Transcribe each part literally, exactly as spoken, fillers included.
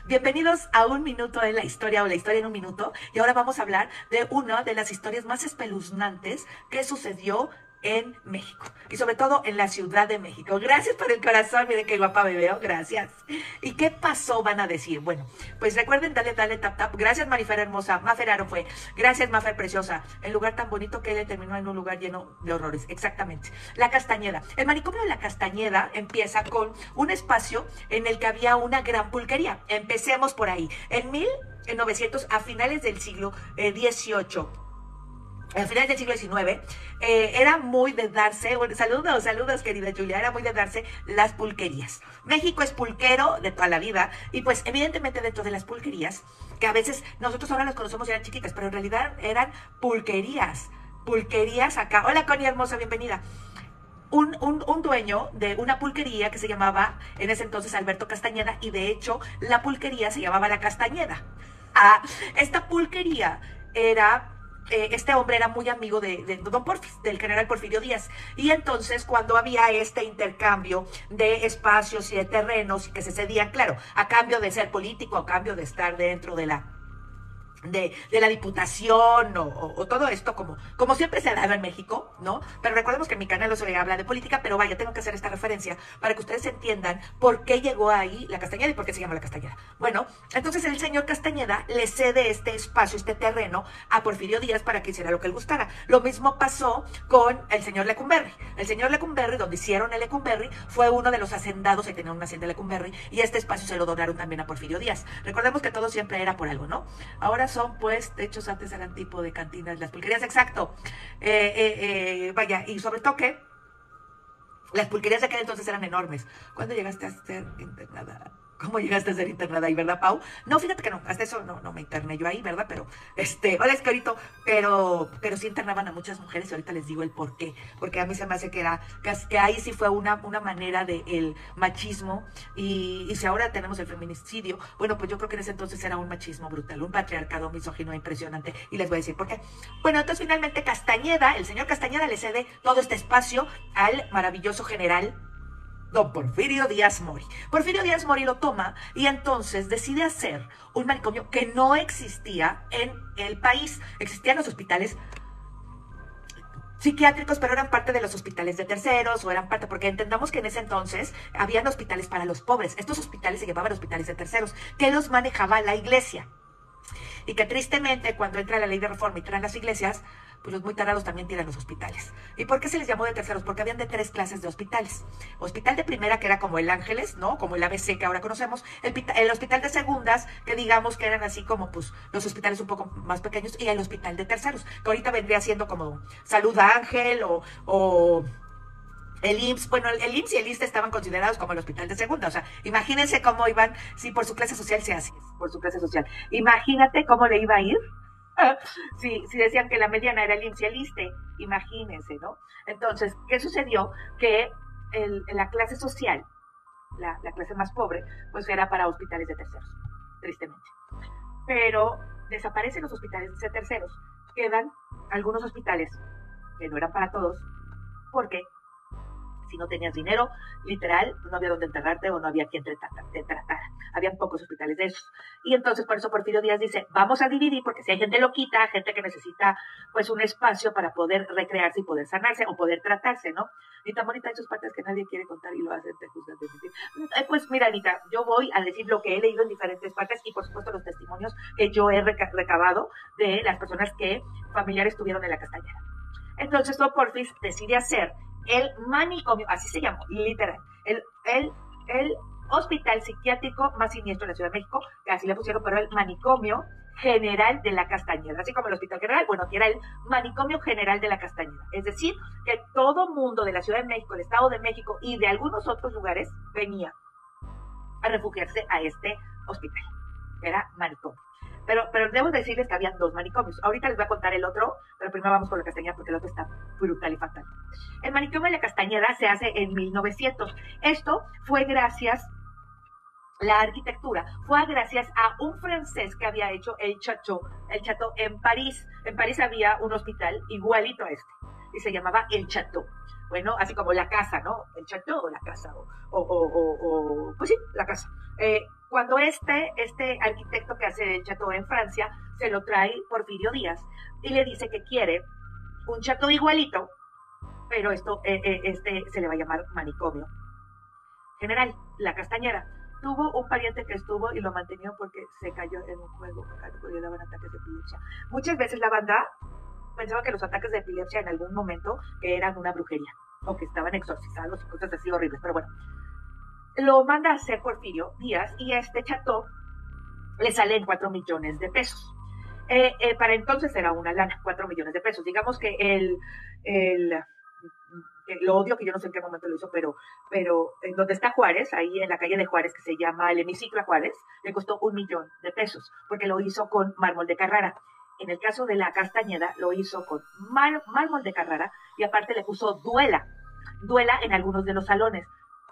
Bienvenidos a Un Minuto en la Historia, o la Historia en un Minuto. Y ahora vamos a hablar de una de las historias más espeluznantes que sucedió en México, y sobre todo en la Ciudad de México. Gracias por el corazón, miren qué guapa me veo, gracias. ¿Y qué pasó? Van a decir. Bueno, pues recuerden, dale, dale, tap, tap. Gracias, Marifer hermosa. Mafer Aro fue. Gracias, Mafer preciosa. El lugar tan bonito que él terminó en un lugar lleno de horrores. Exactamente. La Castañeda. El manicomio de la Castañeda empieza con un espacio en el que había una gran pulquería. Empecemos por ahí. En mil novecientos, a finales del siglo dieciocho, a finales del siglo diecinueve, eh, era muy de darse, bueno, saludos, saludos querida Julia, era muy de darse las pulquerías. México es pulquero de toda la vida, y pues evidentemente dentro de las pulquerías, que a veces nosotros ahora las conocemos y eran chiquitas, pero en realidad eran pulquerías, pulquerías acá. Hola Connie hermosa, bienvenida. Un, un, un dueño de una pulquería que se llamaba en ese entonces Alberto Castañeda, y de hecho la pulquería se llamaba La Castañeda. Ah, esta pulquería era... Eh, este hombre era muy amigo de, de Don Porfis, del general Porfirio Díaz, y entonces cuando había este intercambio de espacios y de terrenos y que se cedían, claro, a cambio de ser político, a cambio de estar dentro de la De, de la diputación o, o, o todo esto, como, como siempre se ha dado en México, ¿no? Pero recordemos que en mi canal no se habla de política, pero vaya, tengo que hacer esta referencia para que ustedes entiendan por qué llegó ahí la Castañeda y por qué se llama la Castañeda. Bueno, entonces el señor Castañeda le cede este espacio, este terreno, a Porfirio Díaz para que hiciera lo que él gustara. Lo mismo pasó con el señor Lecumberri. El señor Lecumberri, donde hicieron el Lecumberri, fue uno de los hacendados, ahí tenían una hacienda de Lecumberri, y este espacio se lo donaron también a Porfirio Díaz. Recordemos que todo siempre era por algo, ¿no? Ahora son pues techos, antes eran tipo de cantinas, las pulquerías, exacto. Eh, eh, eh, vaya, y sobre todo que las pulquerías de aquel entonces eran enormes. ¿Cuándo llegaste a ser internada? ¿Cómo llegaste a ser internada ahí, verdad, Pau? No, fíjate que no, hasta eso no, no me interné yo ahí, ¿verdad? Pero, este, hola, Escorito, pero, pero sí internaban a muchas mujeres, y ahorita les digo el por qué. Porque a mí se me hace que era, que, que ahí sí fue una, una manera del de machismo, y, y si ahora tenemos el feminicidio, bueno, pues yo creo que en ese entonces era un machismo brutal, un patriarcado misógino impresionante, y les voy a decir por qué. Bueno, entonces finalmente Castañeda, el señor Castañeda le cede todo este espacio al maravilloso general Don Porfirio Díaz Mori. Porfirio Díaz Mori lo toma y entonces decide hacer un manicomio que no existía en el país. Existían los hospitales psiquiátricos, pero eran parte de los hospitales de terceros, o eran parte, porque entendamos que en ese entonces habían hospitales para los pobres. Estos hospitales se llamaban hospitales de terceros, que los manejaba la iglesia. Y que tristemente, cuando entra la ley de reforma y traen las iglesias, pues los muy tarados también tiran los hospitales. ¿Y por qué se les llamó de terceros? Porque habían de tres clases de hospitales. Hospital de primera, que era como el Ángeles, ¿no? Como el A B C que ahora conocemos. El, el hospital de segundas, que digamos que eran así como pues los hospitales un poco más pequeños. Y el hospital de terceros, que ahorita vendría siendo como Salud Ángel o... o el I M S S, bueno, el I M S S y el I S S S T E estaban considerados como el hospital de segunda. O sea, imagínense cómo iban, si por su clase social se hace, por su clase social. Imagínate cómo le iba a ir. Si, si decían que la mediana era el I M S S y el I S S S T E, imagínense, ¿no? Entonces, ¿qué sucedió? Que el, la clase social, la, la clase más pobre, pues era para hospitales de terceros, tristemente. Pero desaparecen los hospitales de terceros, quedan algunos hospitales que no eran para todos, porque si no tenías dinero, literal, no había dónde enterrarte o no había quien te tratara. Habían pocos hospitales de esos. Y entonces por eso Porfirio Díaz dice, vamos a dividir, porque si hay gente loquita, gente que necesita pues un espacio para poder recrearse y poder sanarse o poder tratarse, ¿no? Y tan bonita esos partes que nadie quiere contar y lo hacen, te juzgan de mentir. Eh, pues mira, Anita, yo voy a decir lo que he leído en diferentes partes y por supuesto los testimonios que yo he reca recabado de las personas que familiares tuvieron en la Castañeda. Entonces Don Porfis decide hacer el manicomio, así se llamó, literal, el, el, el hospital psiquiátrico más siniestro de la Ciudad de México, que así le pusieron, pero el manicomio general de la Castañeda, así como el hospital general, bueno, que era el manicomio general de la Castañeda, es decir, que todo mundo de la Ciudad de México, el Estado de México y de algunos otros lugares venía a refugiarse a este hospital, que era manicomio. Pero, pero debo decirles que habían dos manicomios. Ahorita les voy a contar el otro, pero primero vamos con la Castañeda porque el otro está brutal y fatal. El manicomio de la Castañeda se hace en mil novecientos. Esto fue gracias, la arquitectura, fue gracias a un francés que había hecho el Chateau, el Chateau en París. En París había un hospital igualito a este, y se llamaba el Chateau. Bueno, así como la casa, ¿no? El Chateau o la casa, o, o, o, o, o pues sí, la casa. Eh, Cuando este, este arquitecto que hace el chateau en Francia se lo trae Porfirio Díaz y le dice que quiere un chateau igualito, pero esto eh, eh, este se le va a llamar manicomio. General, la Castañeda tuvo un pariente que estuvo y lo mantenió porque se cayó en un juego, porque le daban ataques de epilepsia. Muchas veces la banda pensaba que los ataques de epilepsia en algún momento eran una brujería o que estaban exorcizados y cosas así horribles, pero bueno. Lo manda a hacer Porfirio Díaz y a este chateau le salen cuatro millones de pesos. Eh, eh, para entonces era una lana, cuatro millones de pesos. Digamos que el, el, el odio, que yo no sé en qué momento lo hizo, pero, pero en donde está Juárez, ahí en la calle de Juárez, que se llama el Hemiciclo a Juárez, le costó un millón de pesos, porque lo hizo con mármol de Carrara. En el caso de la Castañeda, lo hizo con mar, mármol de Carrara y aparte le puso duela, duela en algunos de los salones.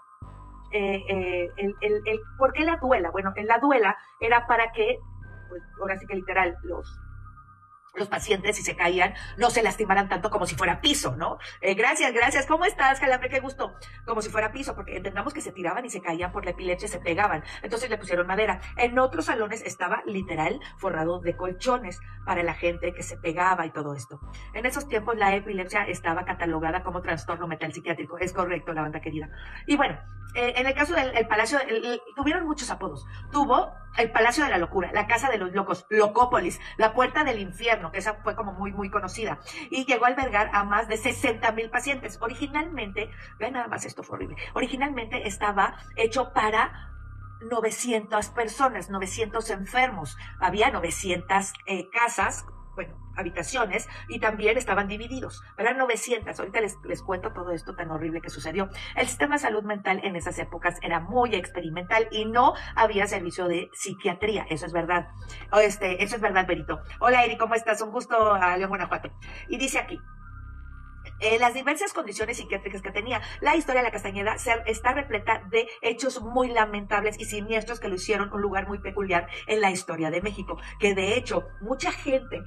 Eh, eh, el, el, el, ¿Por qué la duela? Bueno, en la duela era para que, pues ahora sí que literal, los, los pacientes, si se caían, no se lastimaran tanto como si fuera piso, ¿no? Eh, gracias, gracias, ¿cómo estás, Calambre? Qué gusto. Como si fuera piso, porque entendamos que se tiraban y se caían por la epilepsia, se pegaban. Entonces le pusieron madera. En otros salones estaba literal forrado de colchones para la gente que se pegaba y todo esto. En esos tiempos la epilepsia estaba catalogada como trastorno mental psiquiátrico. Es correcto, la banda querida. Y bueno, eh, en el caso del el Palacio, el, el, tuvieron muchos apodos. Tuvo el Palacio de la Locura, la Casa de los Locos, Locópolis, la Puerta del Infierno, que esa fue como muy, muy conocida, y llegó a albergar a más de sesenta mil pacientes. Originalmente, vean nada más, esto fue horrible, originalmente estaba hecho para novecientas personas, novecientos enfermos, había novecientas eh, casas, bueno, habitaciones, y también estaban divididos, eran novecientas, ahorita les, les cuento todo esto tan horrible que sucedió. El sistema de salud mental en esas épocas era muy experimental y no había servicio de psiquiatría, eso es verdad, este, eso es verdad, Berito. Hola, Eri, ¿cómo estás? Un gusto a León, Guanajuato. Y dice aquí, Eh, las diversas condiciones psiquiátricas que tenía. La historia de la Castañeda se, está repleta de hechos muy lamentables y siniestros que lo hicieron un lugar muy peculiar en la historia de México, que de hecho mucha gente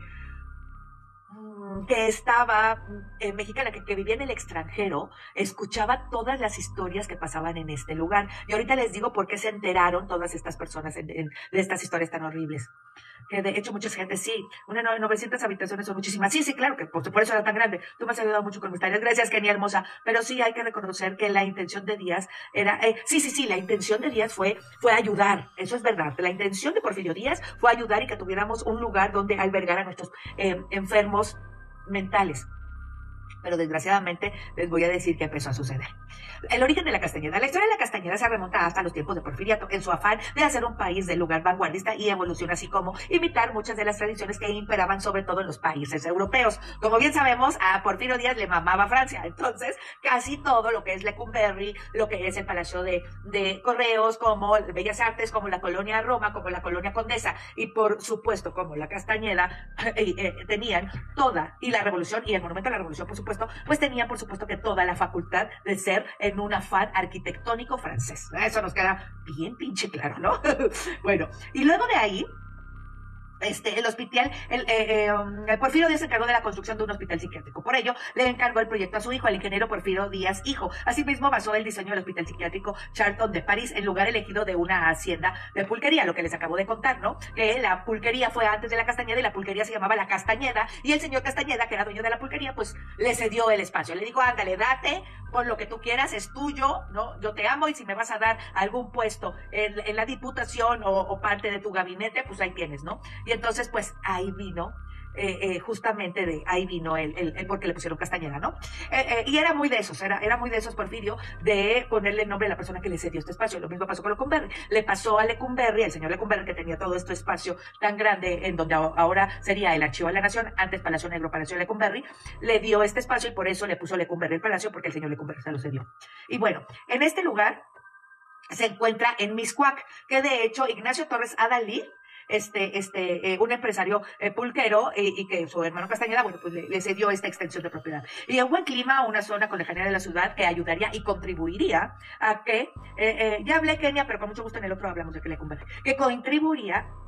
mmm, que estaba eh, mexicana, que, que vivía en el extranjero, escuchaba todas las historias que pasaban en este lugar. Y ahorita les digo por qué se enteraron todas estas personas en, en, de estas historias tan horribles. Que de hecho mucha gente, sí, una novecientas habitaciones son muchísimas. Sí, sí, claro, que por, por eso era tan grande. Tú me has ayudado mucho con mis tareas. Gracias, Kenia hermosa. Pero sí hay que reconocer que la intención de Díaz era, eh, sí, sí, sí, la intención de Díaz fue, fue ayudar. Eso es verdad. La intención de Porfirio Díaz fue ayudar y que tuviéramos un lugar donde albergar a nuestros eh, enfermos mentales. Pero desgraciadamente les voy a decir qué empezó a suceder. El origen de la Castañeda. La historia de la Castañeda se remonta hasta los tiempos de Porfiriato, en su afán de hacer un país de lugar vanguardista y evolución, así como imitar muchas de las tradiciones que imperaban sobre todo en los países europeos. Como bien sabemos, a Porfirio Díaz le mamaba Francia, entonces casi todo lo que es Lecumberri, lo que es el Palacio de, de Correos, como Bellas Artes, como la Colonia Roma, como la Colonia Condesa, y por supuesto como la Castañeda, eh, eh, tenían toda, y la Revolución, y el Monumento a la Revolución, por supuesto, pues tenían por supuesto que toda la facultad de ser en un afán arquitectónico francés. Eso nos queda bien pinche claro, ¿no? Bueno, y luego de ahí, Este, el hospital, el, eh, eh, el Porfirio Díaz se encargó de la construcción de un hospital psiquiátrico. Por ello, le encargó el proyecto a su hijo, al ingeniero Porfirio Díaz hijo. Asimismo, basó el diseño del hospital psiquiátrico Charton de París en lugar elegido de una hacienda de pulquería, lo que les acabo de contar, ¿no? Que la pulquería fue antes de la Castañeda y la pulquería se llamaba la Castañeda, y el señor Castañeda, que era dueño de la pulquería, pues le cedió el espacio. Le dijo, ándale, date, pon lo que tú quieras, es tuyo, ¿no? Yo te amo y si me vas a dar algún puesto en, en la diputación o, o parte de tu gabinete, pues ahí tienes, ¿no? Y entonces, pues, ahí vino, eh, eh, justamente de ahí vino el, el, el por qué le pusieron Castañeda, ¿no? Eh, eh, y era muy de esos, era, era muy de esos, Porfirio, de ponerle el nombre a la persona que le cedió este espacio. Lo mismo pasó con Lecumberri. Le pasó a Lecumberri, el señor Lecumberri, que tenía todo este espacio tan grande, en donde ahora sería el Archivo de la Nación, antes Palacio Negro, Palacio Lecumberri, le dio este espacio y por eso le puso Lecumberri el palacio, porque el señor Lecumberri se lo cedió. Y bueno, en este lugar se encuentra en Mixcoac, que de hecho Ignacio Torres Adalí, este, este, eh, un empresario eh, pulquero, eh, y que su hermano Castañeda, bueno, pues le, le cedió esta extensión de propiedad. Y en buen clima, una zona con lejanía de la ciudad que ayudaría y contribuiría a que, eh, eh, ya hablé Kenia, pero con mucho gusto en el otro hablamos de que le conviene, que contribuiría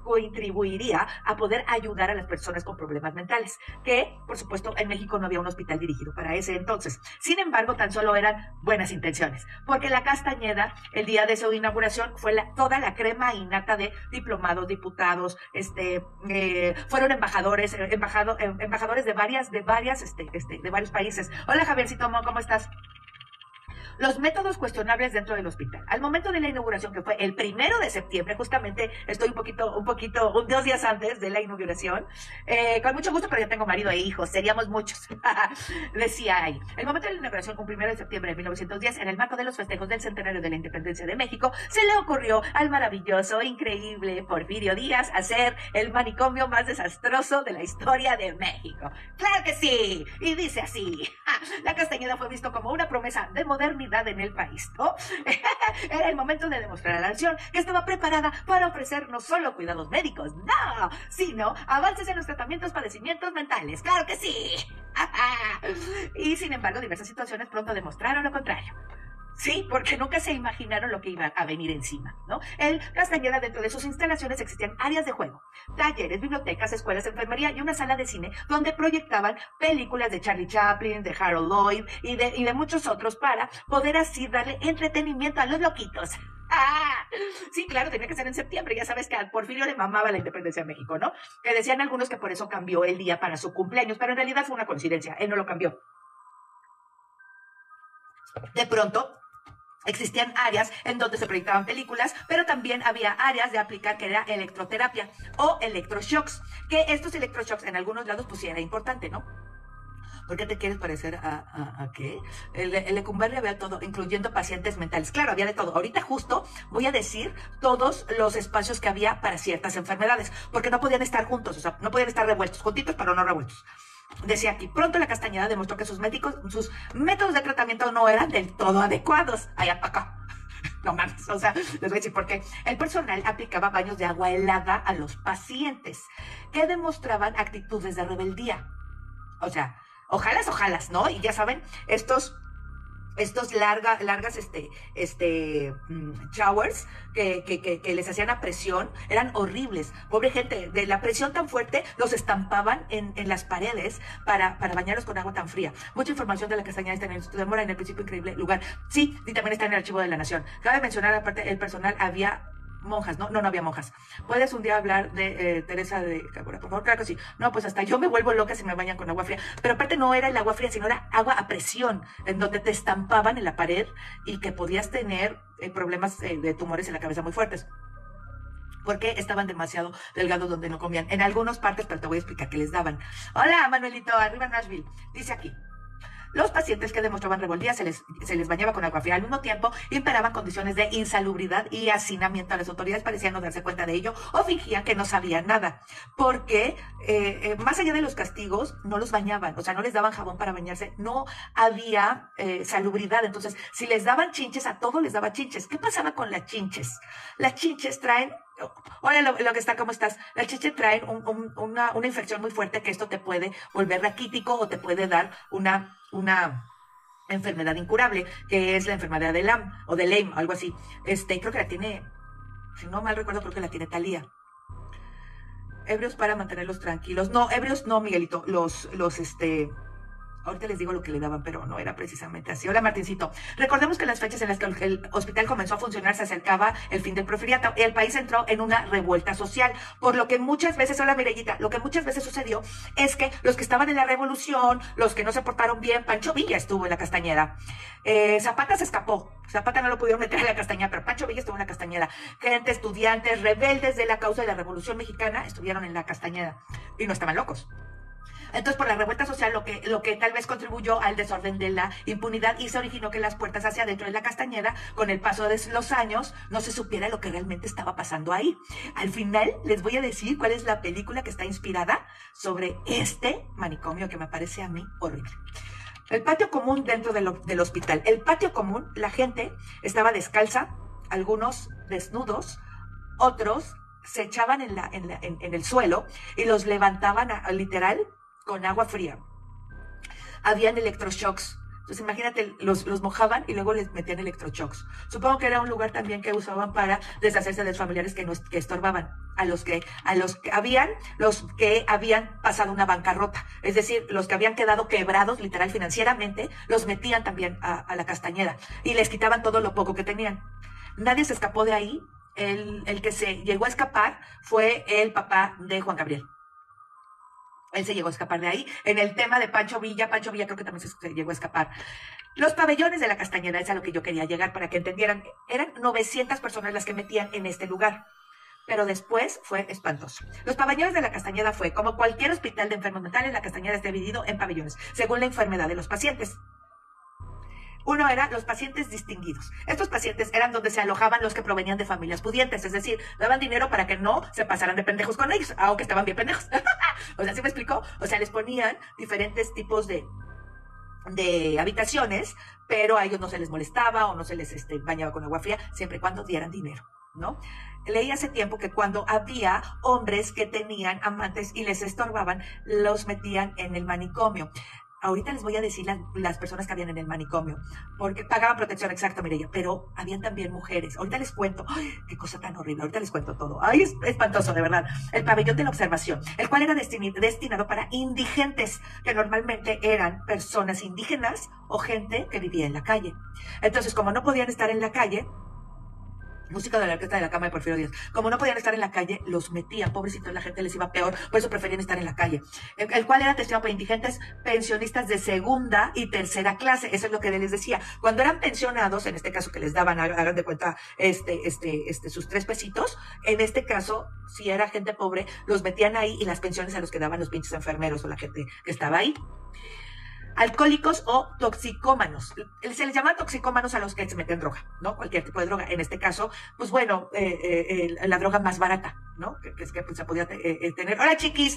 contribuiría a poder ayudar a las personas con problemas mentales, que por supuesto en México no había un hospital dirigido para ese entonces. Sin embargo, tan solo eran buenas intenciones, porque la Castañeda, el día de su inauguración, fue la, toda la crema innata de diplomados, diputados, este, eh, fueron embajadores, eh, embajado, eh, embajadores de varias, de varias, este, este, de varios países. Hola Javiercito, ¿cómo estás? Los métodos cuestionables dentro del hospital. Al momento de la inauguración, que fue el primero de septiembre, justamente estoy un poquito, un poquito, un, dos días antes de la inauguración, eh, con mucho gusto, pero yo tengo marido e hijos, seríamos muchos. Decía ahí, el momento de la inauguración, un primero de septiembre de mil novecientos diez, en el marco de los festejos del centenario de la independencia de México, se le ocurrió al maravilloso, increíble Porfirio Díaz hacer el manicomio más desastroso de la historia de México. ¡Claro que sí! Y dice así, la Castañeda fue visto como una promesa de modernidad en el país, ¿no? Era el momento de demostrar a la nación que estaba preparada para ofrecer no solo cuidados médicos, no, sino avances en los tratamientos, padecimientos mentales, ¡claro que sí! Y sin embargo, diversas situaciones pronto demostraron lo contrario. Sí, porque nunca se imaginaron lo que iba a venir encima, ¿no? El Castañeda, dentro de sus instalaciones existían áreas de juego, talleres, bibliotecas, escuelas, enfermería y una sala de cine donde proyectaban películas de Charlie Chaplin, de Harold Lloyd y de, y de muchos otros para poder así darle entretenimiento a los loquitos. ¡Ah! Sí, claro, tenía que ser en septiembre. Ya sabes que a Porfirio le mamaba la independencia de México, ¿no? Que decían algunos que por eso cambió el día para su cumpleaños, pero en realidad fue una coincidencia, él no lo cambió. De pronto existían áreas en donde se proyectaban películas, pero también había áreas de aplicar que era electroterapia o electroshocks, que estos electroshocks en algunos lados pues sí era importante, ¿no? ¿Por qué te quieres parecer a, a, a qué? El, el Lecumberri había todo, incluyendo pacientes mentales. Claro, había de todo. Ahorita justo voy a decir todos los espacios que había para ciertas enfermedades, porque no podían estar juntos, o sea, no podían estar revueltos, juntitos, pero no revueltos. Decía aquí, pronto la Castañeda demostró que sus médicos, sus métodos de tratamiento no eran del todo adecuados. Allá acá. No mames, o sea, les voy a decir por qué. El personal aplicaba baños de agua helada a los pacientes, que demostraban actitudes de rebeldía. O sea, ojalas, ojalas, ¿no? Y ya saben, estos... estos larga, largas este, este, um, showers que, que, que, que les hacían a presión, eran horribles. Pobre gente, de la presión tan fuerte, los estampaban en, en las paredes para, para bañarlos con agua tan fría. Mucha información de la Castañeda está en el Instituto de Mora, en el principio increíble lugar. Sí, y también está en el Archivo de la Nación. Cabe mencionar, aparte, el personal había monjas, ¿no? No, no había monjas. ¿Puedes un día hablar de eh, Teresa de Cámara, por favor? Claro que sí. No, pues hasta yo me vuelvo loca si me bañan con agua fría. Pero aparte no era el agua fría, sino era agua a presión, en donde te estampaban en la pared y que podías tener eh, problemas eh, de tumores en la cabeza muy fuertes. Porque estaban demasiado delgados donde no comían. En algunas partes, pero te voy a explicar qué les daban. Hola, Manuelito, arriba Nashville. Dice aquí. Los pacientes que demostraban rebeldía se les, se les bañaba con agua fría. Al mismo tiempo, imperaban condiciones de insalubridad y hacinamiento. Las autoridades parecían no darse cuenta de ello o fingían que no sabían nada. Porque, eh, eh, más allá de los castigos, no los bañaban. O sea, no les daban jabón para bañarse. No había eh, salubridad. Entonces, si les daban chinches, a todos les daba chinches. ¿Qué pasaba con las chinches? Las chinches traen... Hola, lo, lo que está, ¿cómo estás? Las chinches traen un, un, una, una infección muy fuerte que esto te puede volver raquítico o te puede dar una... una enfermedad incurable, que es la enfermedad de Lyme, o de Lyme, algo así. Este, creo que la tiene, si no mal recuerdo, creo que la tiene Talía. Ebrios para mantenerlos tranquilos. No, ebrios no, Miguelito, los, los, este... ahorita les digo lo que le daban, pero no era precisamente así. Hola, Martincito. Recordemos que en las fechas en las que el hospital comenzó a funcionar se acercaba el fin del porfiriato. El país entró en una revuelta social, por lo que muchas veces, hola, Mirellita, lo que muchas veces sucedió es que los que estaban en la revolución, los que no se portaron bien, Pancho Villa estuvo en la Castañeda. Eh, Zapata se escapó. Zapata no lo pudieron meter en la Castañeda, pero Pancho Villa estuvo en la Castañeda. Gente, estudiantes, rebeldes de la causa de la Revolución Mexicana estuvieron en la Castañeda y no estaban locos. Entonces, por la revuelta social, lo que, lo que tal vez contribuyó al desorden de la impunidad y se originó que las puertas hacia adentro de la Castañeda, con el paso de los años, no se supiera lo que realmente estaba pasando ahí. Al final, les voy a decir cuál es la película que está inspirada sobre este manicomio que me parece a mí horrible. El patio común dentro de lo, del hospital. El patio común, la gente estaba descalza, algunos desnudos, otros se echaban en, la, en, la, en, en el suelo y los levantaban a, a, literal con agua fría. Habían electroshocks Entonces imagínate, los, los mojaban y luego les metían electroshocks. Supongo que era un lugar también que usaban para deshacerse de los familiares que, nos, que estorbaban, a los que, a los que habían, los que habían pasado una bancarrota. Es decir, los que habían quedado quebrados, literal, financieramente, los metían también a, a la Castañeda y les quitaban todo lo poco que tenían. Nadie se escapó de ahí. El, el que se llegó a escapar fue el papá de Juan Gabriel. Él se llegó a escapar de ahí. En el tema de Pancho Villa, Pancho Villa creo que también se llegó a escapar. Los pabellones de la Castañeda, es a lo que yo quería llegar para que entendieran. Eran novecientas personas las que metían en este lugar. Pero después fue espantoso. Los pabellones de la Castañeda fue, como cualquier hospital de enfermos mentales, la Castañeda está dividido en pabellones, según la enfermedad de los pacientes. Uno era los pacientes distinguidos. Estos pacientes eran donde se alojaban los que provenían de familias pudientes, es decir, daban dinero para que no se pasaran de pendejos con ellos, aunque estaban bien pendejos. O sea, ¿sí me explicó? O sea, les ponían diferentes tipos de, de habitaciones, pero a ellos no se les molestaba o no se les este, bañaba con agua fría, siempre y cuando dieran dinero, ¿no? Leí hace tiempo que cuando había hombres que tenían amantes y les estorbaban, los metían en el manicomio. Ahorita les voy a decir las, las personas que habían en el manicomio, porque pagaban protección, exacto, Mireya, pero habían también mujeres. Ahorita les cuento, ¡ay, qué cosa tan horrible! Ahorita les cuento todo. ¡Ay, es espantoso, de verdad! El pabellón de la observación, el cual era destini- destinado para indigentes, que normalmente eran personas indígenas o gente que vivía en la calle. Entonces, como no podían estar en la calle, música de la orquesta de la cama de Porfirio Díaz. Como no podían estar en la calle, los metían, pobrecitos, la gente les iba peor, por eso preferían estar en la calle. El, el cual era destinado para indigentes pensionistas de segunda y tercera clase, eso es lo que les decía. Cuando eran pensionados, en este caso que les daban, hagan de cuenta, este, este, este, sus tres pesitos, en este caso, si era gente pobre, los metían ahí y las pensiones a los que daban los pinches enfermeros o la gente que estaba ahí. Alcohólicos o toxicómanos. Se les llama toxicómanos a los que se meten droga, ¿no? Cualquier tipo de droga. En este caso, pues bueno, eh, eh, la droga más barata, ¿no? Que, que es que pues, se podía eh, tener. Hola, chiquis.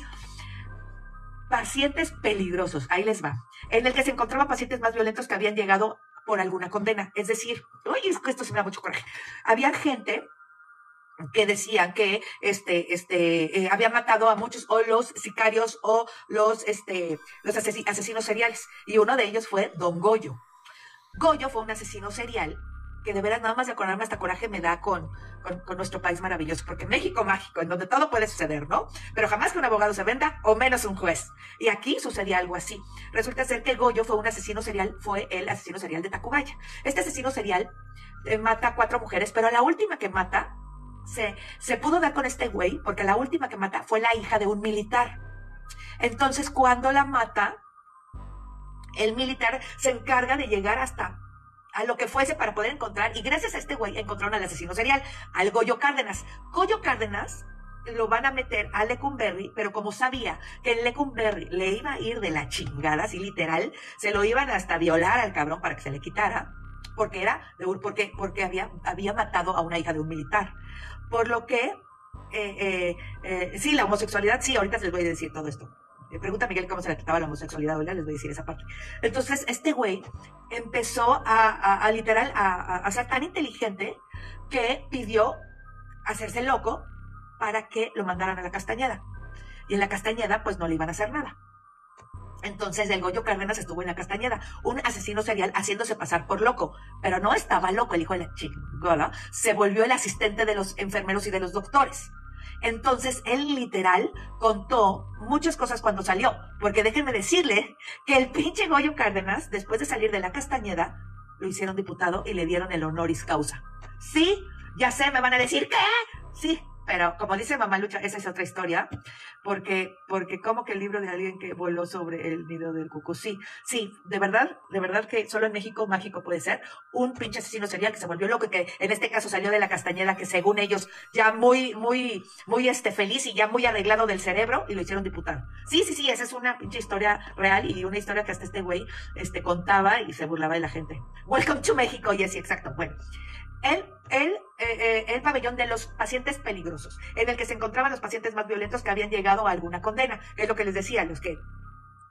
Pacientes peligrosos. Ahí les va. En el que se encontraban pacientes más violentos que habían llegado por alguna condena. Es decir, oye, esto sí me da mucho coraje. Había gente que decían que este, este, eh, había matado a muchos, o los sicarios, o los, este, los asesin asesinos seriales. Y uno de ellos fue Don Goyo. Goyo fue un asesino serial, que de veras nada más de acordarme hasta coraje me da con, con, con nuestro país maravilloso, porque México mágico, en donde todo puede suceder, ¿no? Pero jamás que un abogado se venda, o menos un juez. Y aquí sucedía algo así. Resulta ser que Goyo fue un asesino serial, fue el asesino serial de Tacubaya. Este asesino serial eh, mata a cuatro mujeres, pero a la última que mata, Se, se pudo dar con este güey porque la última que mata fue la hija de un militar. Entonces, cuando la mata, el militar se encarga de llegar hasta a lo que fuese para poder encontrar, y gracias a este güey encontraron al asesino serial, al Goyo Cárdenas. Goyo Cárdenas lo van a meter a Lecumberri, pero como sabía que en Lecumberri le iba a ir de la chingada, así literal, se lo iban hasta violar al cabrón para que se le quitara, porque era, porque, porque había, había matado a una hija de un militar. Por lo que, eh, eh, eh, sí, la homosexualidad, sí, ahorita les voy a decir todo esto. Eh, pregunta a Miguel cómo se le trataba la homosexualidad, ahorita les voy a decir esa parte. Entonces, este güey empezó a, a, a literal, a, a ser tan inteligente que pidió hacerse loco para que lo mandaran a la Castañeda. Y en la Castañeda, pues no le iban a hacer nada. Entonces el Goyo Cárdenas estuvo en la Castañeda, un asesino serial haciéndose pasar por loco, pero no estaba loco el hijo de la chingona, se volvió el asistente de los enfermeros y de los doctores. Entonces él literal contó muchas cosas cuando salió, porque déjenme decirle que el pinche Goyo Cárdenas, después de salir de la Castañeda, lo hicieron diputado y le dieron el honoris causa. Sí, ya sé, me van a decir, ¿qué? Sí. Pero como dice Mamá Lucha, esa es otra historia, porque, porque como que el libro de alguien que voló sobre el nido del cucú, sí, sí, de verdad, de verdad que solo en México mágico puede ser un pinche asesino serial que se volvió loco y que en este caso salió de la Castañeda, que según ellos ya muy, muy, muy este feliz y ya muy arreglado del cerebro y lo hicieron diputado. Sí, sí, sí, esa es una pinche historia real y una historia que hasta este güey este, contaba y se burlaba de la gente. Welcome to México, y así, exacto, bueno. El, el, eh, eh, el pabellón de los pacientes peligrosos, en el que se encontraban los pacientes más violentos que habían llegado a alguna condena, es lo que les decía, los que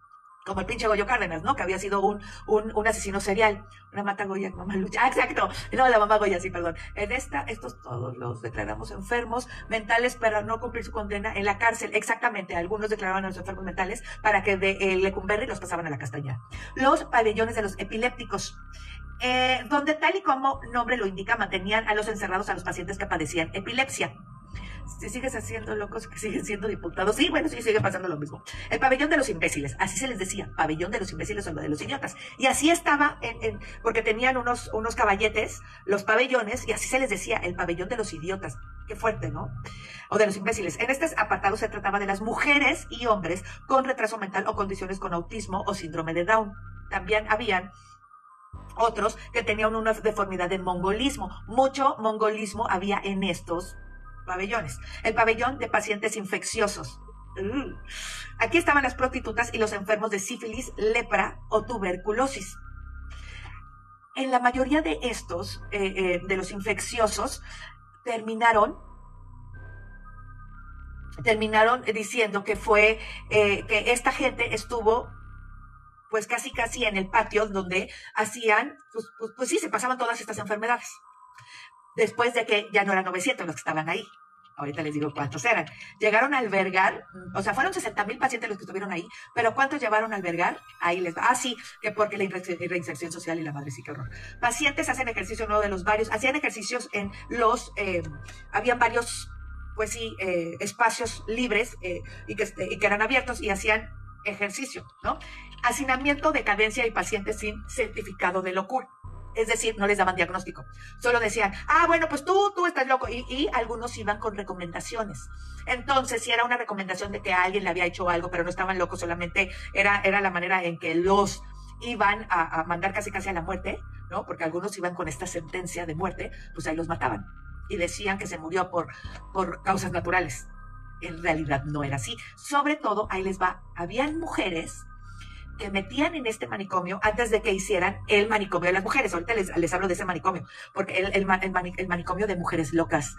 como el pinche Goyo Cárdenas, ¿no? Que había sido un, un, un asesino serial, una mata Goya, mamá Lucha, ah, exacto, no, la mamá Goya, sí, perdón. En esta, estos todos los declaramos enfermos mentales para no cumplir su condena en la cárcel, exactamente, algunos declaraban a los enfermos mentales para que de eh, Lecumberri los pasaban a la Castañeda. Los pabellones de los epilépticos, eh, donde tal y como nombre lo indica, mantenían a los encerrados a los pacientes que padecían epilepsia. Si sigues haciendo locos que siguen siendo diputados, sí, bueno, sí, sigue pasando lo mismo. El pabellón de los imbéciles, así se les decía, pabellón de los imbéciles o lo de los idiotas. Y así estaba, en, en, porque tenían unos, unos caballetes, los pabellones, y así se les decía, el pabellón de los idiotas. Qué fuerte, ¿no? O de los imbéciles. En este apartado se trataba de las mujeres y hombres con retraso mental o condiciones con autismo o síndrome de Down. También habían otros que tenían una deformidad de mongolismo. Mucho mongolismo había en estos pabellones. El pabellón de pacientes infecciosos. Uh. Aquí estaban las prostitutas y los enfermos de sífilis, lepra o tuberculosis. En la mayoría de estos, eh, eh, de los infecciosos, terminaron terminaron diciendo que fue eh, que esta gente estuvo pues casi casi en el patio donde hacían, pues, pues, pues sí, se pasaban todas estas enfermedades. Después de que ya no eran novecientos los que estaban ahí. Ahorita les digo cuántos eran. Llegaron a albergar, o sea, fueron sesenta mil pacientes los que estuvieron ahí, pero ¿cuántos llevaron a albergar? Ahí les va. Ah, sí, que porque la reinserción social y la madre, sí, qué horror. Pacientes hacen ejercicio en uno de los varios, hacían ejercicios en los, eh, habían varios, pues sí, eh, espacios libres eh, y, que, y que eran abiertos y hacían ejercicio, ¿no? Hacinamiento, decadencia y pacientes sin certificado de locura. Es decir, no les daban diagnóstico. Solo decían, ah, bueno, pues tú, tú estás loco. Y, y algunos iban con recomendaciones. Entonces, si era una recomendación de que a alguien le había hecho algo, pero no estaban locos, solamente era, era la manera en que los iban a, a mandar casi casi a la muerte, ¿no? Porque algunos iban con esta sentencia de muerte, pues ahí los mataban. Y decían que se murió por, por causas naturales. En realidad no era así. Sobre todo, ahí les va, habían mujeres que metían en este manicomio antes de que hicieran el manicomio de las mujeres. Ahorita les, les hablo de ese manicomio, porque el, el, el, mani, el manicomio de mujeres locas,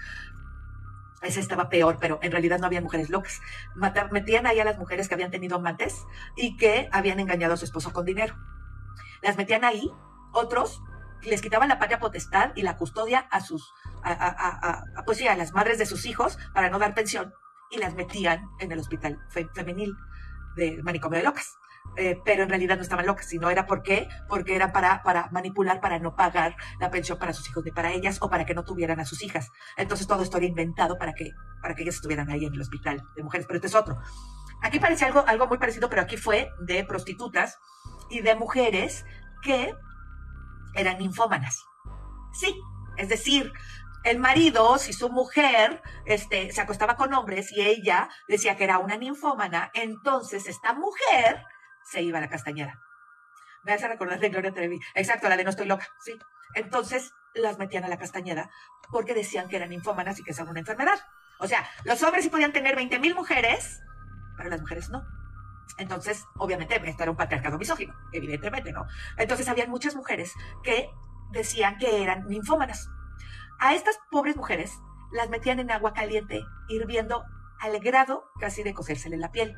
ese estaba peor, pero en realidad no había mujeres locas. Mata, metían ahí a las mujeres que habían tenido amantes y que habían engañado a su esposo con dinero. Las metían ahí, otros les quitaban la patria potestad y la custodia a sus, a, a, a, a, pues sí, a las madres de sus hijos para no dar pensión y las metían en el hospital fe, femenil de manicomio de locas. Eh, pero en realidad no estaban locas, sino era ¿por qué? Porque era para, para manipular, para no pagar la pensión para sus hijos ni para ellas o para que no tuvieran a sus hijas. Entonces todo esto era inventado para que, para que ellas estuvieran ahí en el hospital de mujeres, pero este es otro. Aquí parece algo, algo muy parecido, pero aquí fue de prostitutas y de mujeres que eran ninfómanas. Sí, es decir, el marido, si su mujer este, se acostaba con hombres y ella decía que era una ninfómana, entonces esta mujer se iba a la Castañeda. Me hace recordar de Gloria Trevi. Exacto, la de No estoy loca, sí. Entonces las metían a la Castañeda porque decían que eran ninfómanas y que son una enfermedad. O sea, los hombres sí podían tener veinte mil mujeres, pero las mujeres no. Entonces, obviamente, esto era un patriarcado misógino, evidentemente, ¿no? Entonces habían muchas mujeres que decían que eran ninfómanas. A estas pobres mujeres las metían en agua caliente, hirviendo al grado casi de cocérsele la piel.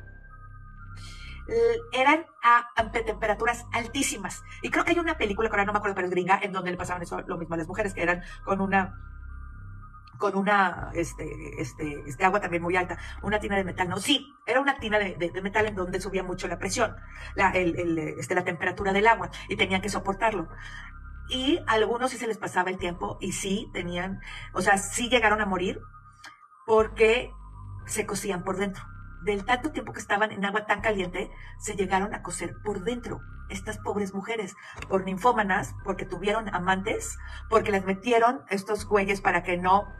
Eran a, a temperaturas altísimas. Y creo que hay una película, que ahora no me acuerdo, pero es gringa, en donde le pasaban eso lo mismo a las mujeres, que eran con una con una este, este, este agua también muy alta, una tina de metal, no, sí, era una tina de, de, de metal en donde subía mucho la presión, la, el, el, este, la temperatura del agua, y tenían que soportarlo. Y a algunos sí se les pasaba el tiempo, y sí tenían, o sea, sí llegaron a morir, porque se cocían por dentro. Del tanto tiempo que estaban en agua tan caliente, se llegaron a cocer por dentro. Estas pobres mujeres, por ninfómanas, porque tuvieron amantes, porque las metieron estos güeyes para que no...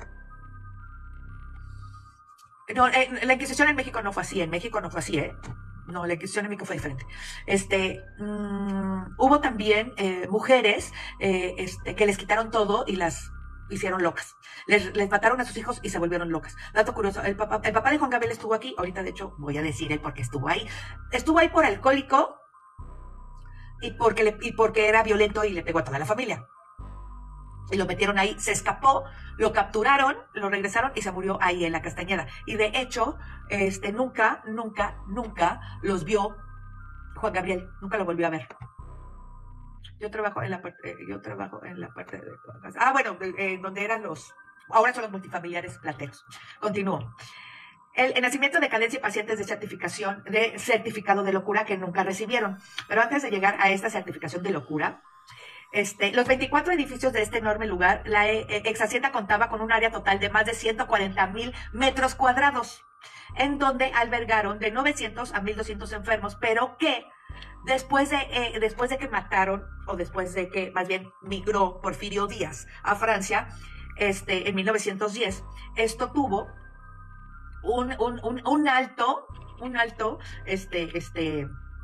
No, eh, la Inquisición en México no fue así, en México no fue así, ¿eh? No, la Inquisición en México fue diferente. Este, mmm, hubo también eh, mujeres eh, este, que les quitaron todo y las hicieron locas. Les, les mataron a sus hijos y se volvieron locas. Dato curioso, el papá, el papá de Juan Gabriel estuvo aquí, ahorita de hecho voy a decir él porque estuvo ahí. Estuvo ahí por alcohólico y porque, le, y porque era violento y le pegó a toda la familia. Y lo metieron ahí, se escapó, lo capturaron, lo regresaron y se murió ahí en la Castañeda. Y de hecho, este, nunca, nunca, nunca los vio Juan Gabriel, nunca lo volvió a ver. Yo trabajo en la parte, yo trabajo en la parte de... Ah, bueno, eh, donde eran los... Ahora son los multifamiliares plateros. Continúo. El, el nacimiento, decadencia y pacientes de certificación, de certificado de locura que nunca recibieron. Pero antes de llegar a esta certificación de locura, este, los veinticuatro edificios de este enorme lugar, la eh, ex hacienda contaba con un área total de más de ciento cuarenta mil metros cuadrados, en donde albergaron de novecientos a mil doscientos enfermos, pero que después de, eh, después de que mataron, o después de que más bien migró Porfirio Díaz a Francia, este, en mil novecientos diez, esto tuvo un, un, un, un alto, un alto, este, este,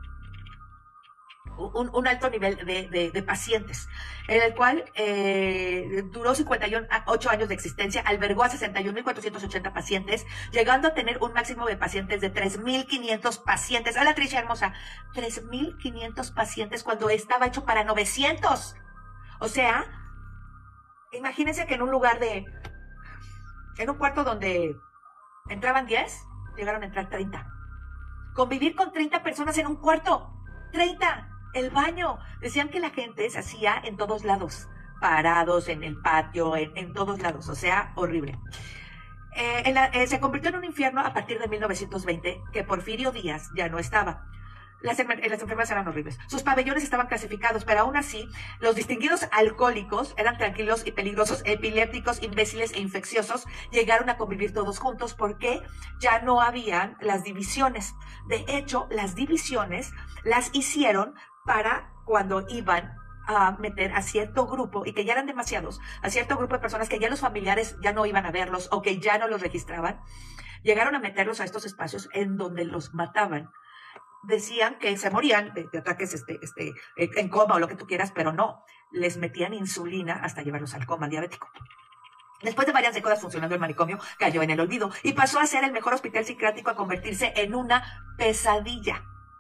Un, un alto nivel de, de, de pacientes, en el cual eh, duró cincuenta y ocho años de existencia, albergó a sesenta y un mil cuatrocientos ochenta pacientes, llegando a tener un máximo de pacientes de tres mil quinientos pacientes. ¡A la Tricia hermosa! tres mil quinientos pacientes cuando estaba hecho para novecientos. O sea, imagínense que en un lugar de... En un cuarto donde entraban diez, llegaron a entrar treinta. Convivir con treinta personas en un cuarto. ¡treinta! El baño. Decían que la gente se hacía en todos lados. Parados, en el patio, en, en todos lados. O sea, horrible. Eh, en la, eh, se convirtió en un infierno a partir de mil novecientos veinte, que Porfirio Díaz ya no estaba. Las, las enfermedades eran horribles. Sus pabellones estaban clasificados, pero aún así, los distinguidos alcohólicos eran tranquilos y peligrosos, epilépticos, imbéciles e infecciosos. Llegaron a convivir todos juntos porque ya no habían las divisiones. De hecho, las divisiones las hicieron para cuando iban a meter a cierto grupo, y que ya eran demasiados, a cierto grupo de personas que ya los familiares ya no iban a verlos o que ya no los registraban, llegaron a meterlos a estos espacios en donde los mataban. Decían que se morían de, de ataques este, este, en coma o lo que tú quieras, pero no, les metían insulina hasta llevarlos al coma diabético. Después de varias décadas funcionando el manicomio, cayó en el olvido y pasó a ser el mejor hospital psiquiátrico, a convertirse en una pesadilla.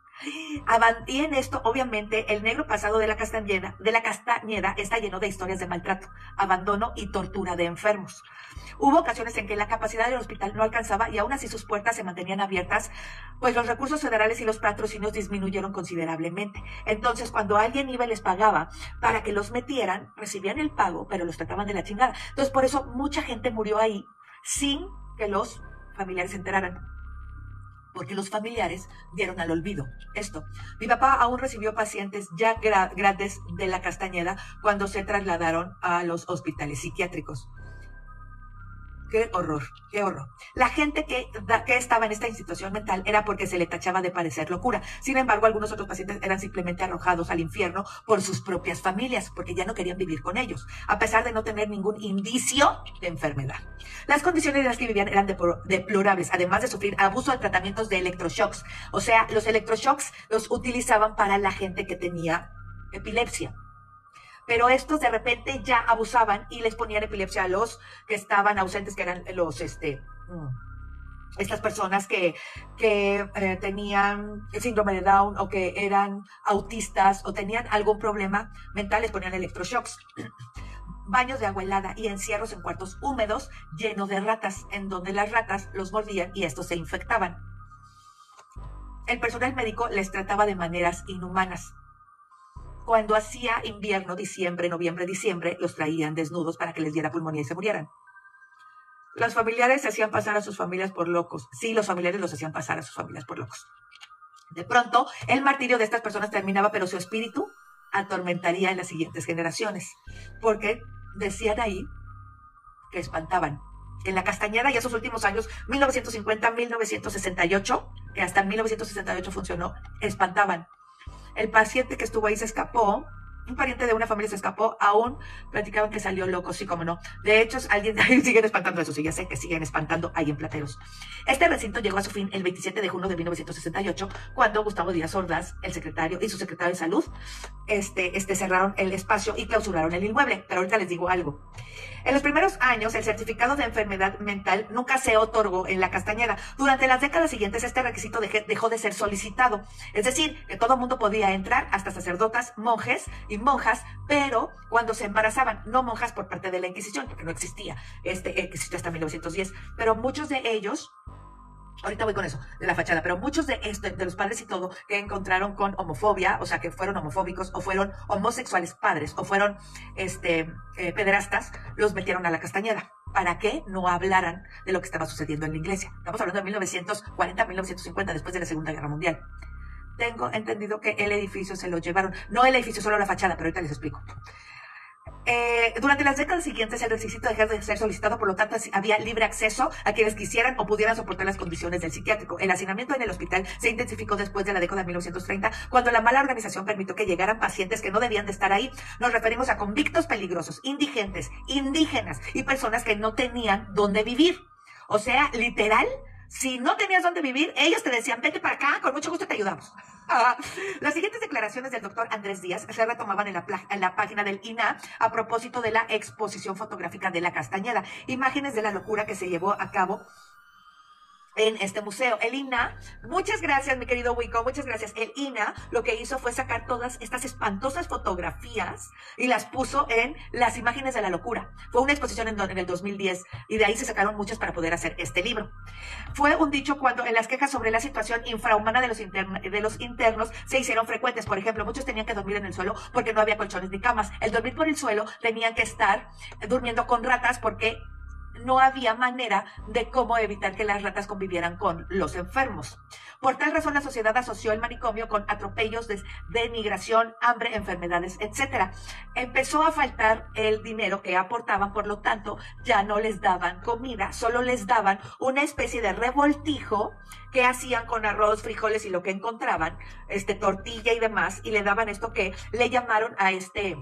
Y en esto, obviamente, el negro pasado de la Castañeda, de la Castañeda está lleno de historias de maltrato, abandono y tortura de enfermos. Hubo ocasiones en que la capacidad del hospital no alcanzaba y aún así sus puertas se mantenían abiertas, pues los recursos federales y los patrocinios disminuyeron considerablemente. Entonces, cuando alguien iba y les pagaba para que los metieran, recibían el pago, pero los trataban de la chingada. Entonces, por eso mucha gente murió ahí sin que los familiares se enteraran, porque los familiares dieron al olvido esto. Mi papá aún recibió pacientes ya gra grandes de la Castañeda cuando se trasladaron a los hospitales psiquiátricos. Qué horror, qué horror. La gente que, que estaba en esta institución mental era porque se le tachaba de padecer locura. Sin embargo, algunos otros pacientes eran simplemente arrojados al infierno por sus propias familias, porque ya no querían vivir con ellos, a pesar de no tener ningún indicio de enfermedad. Las condiciones en las que vivían eran deplorables, además de sufrir abuso de tratamientos de electroshocks. O sea, los electroshocks los utilizaban para la gente que tenía epilepsia. Pero estos de repente ya abusaban y les ponían epilepsia a los que estaban ausentes, que eran los, este, estas personas que, que eh, tenían el síndrome de Down o que eran autistas o tenían algún problema mental, les ponían electroshocks. Baños de agua helada y encierros en cuartos húmedos llenos de ratas, en donde las ratas los mordían y estos se infectaban. El personal médico les trataba de maneras inhumanas. Cuando hacía invierno, diciembre, noviembre, diciembre, los traían desnudos para que les diera pulmonía y se murieran. Los familiares se hacían pasar a sus familias por locos. Sí, los familiares los hacían pasar a sus familias por locos. De pronto, el martirio de estas personas terminaba, pero su espíritu atormentaría en las siguientes generaciones, porque decían ahí que espantaban. En la Castañeda, ya esos últimos años, mil novecientos cincuenta, mil novecientos sesenta y ocho, que hasta mil novecientos sesenta y ocho funcionó, espantaban. El paciente que estuvo ahí se escapó, un pariente de una familia se escapó, aún platicaban que salió loco, sí, como no. De hecho, alguien siguen espantando eso, sí, ya sé que siguen espantando ahí en Plateros. Este recinto llegó a su fin el veintisiete de junio de mil novecientos sesenta y ocho, cuando Gustavo Díaz Ordaz, el secretario, y su secretario de Salud, este, este, cerraron el espacio y clausuraron el inmueble. Pero ahorita les digo algo. En los primeros años, el certificado de enfermedad mental nunca se otorgó en la Castañeda. Durante las décadas siguientes, este requisito dejó de ser solicitado. Es decir, que todo el mundo podía entrar, hasta sacerdotas, monjes y monjas, pero cuando se embarazaban, no monjas por parte de la Inquisición, porque no existía, este existió hasta mil novecientos diez, pero muchos de ellos Ahorita voy con eso, de la fachada, pero muchos de esto, de los padres y todo, que encontraron con homofobia, o sea, que fueron homofóbicos, o fueron homosexuales padres, o fueron, este, eh, pederastas, los metieron a la Castañeda, para que no hablaran de lo que estaba sucediendo en la iglesia. Estamos hablando de mil novecientos cuarenta, mil novecientos cincuenta, después de la Segunda Guerra Mundial. Tengo entendido que el edificio se lo llevaron, no el edificio, solo la fachada, pero ahorita les explico. Eh, durante las décadas siguientes el requisito dejó de ser solicitado, por lo tanto había libre acceso a quienes quisieran o pudieran soportar las condiciones del psiquiátrico. El hacinamiento en el hospital se intensificó después de la década de mil novecientos treinta, cuando la mala organización permitió que llegaran pacientes que no debían de estar ahí. Nos referimos a convictos peligrosos, indigentes, indígenas y personas que no tenían dónde vivir. O sea, literal, si no tenías dónde vivir, ellos te decían, vete para acá, con mucho gusto te ayudamos. Ah, las siguientes declaraciones del doctor Andrés Díaz se retomaban en la, en la página del I N A a propósito de la exposición fotográfica de la Castañeda, imágenes de la locura que se llevó a cabo en este museo. El I N A, muchas gracias mi querido Wico, muchas gracias. El I N A lo que hizo fue sacar todas estas espantosas fotografías y las puso en las imágenes de la locura. Fue una exposición en, en el dos mil diez y de ahí se sacaron muchas para poder hacer este libro. Fue un dicho cuando en las quejas sobre la situación infrahumana de los, interna, de los internos se hicieron frecuentes. Por ejemplo, muchos tenían que dormir en el suelo porque no había colchones ni camas. El dormir por el suelo tenían que estar durmiendo con ratas porque no había manera de cómo evitar que las ratas convivieran con los enfermos. Por tal razón, la sociedad asoció el manicomio con atropellos, de denigración, hambre, enfermedades, etcétera. Empezó a faltar el dinero que aportaban, por lo tanto, ya no les daban comida, solo les daban una especie de revoltijo que hacían con arroz, frijoles y lo que encontraban, este, tortilla y demás, y le daban esto que le llamaron a este,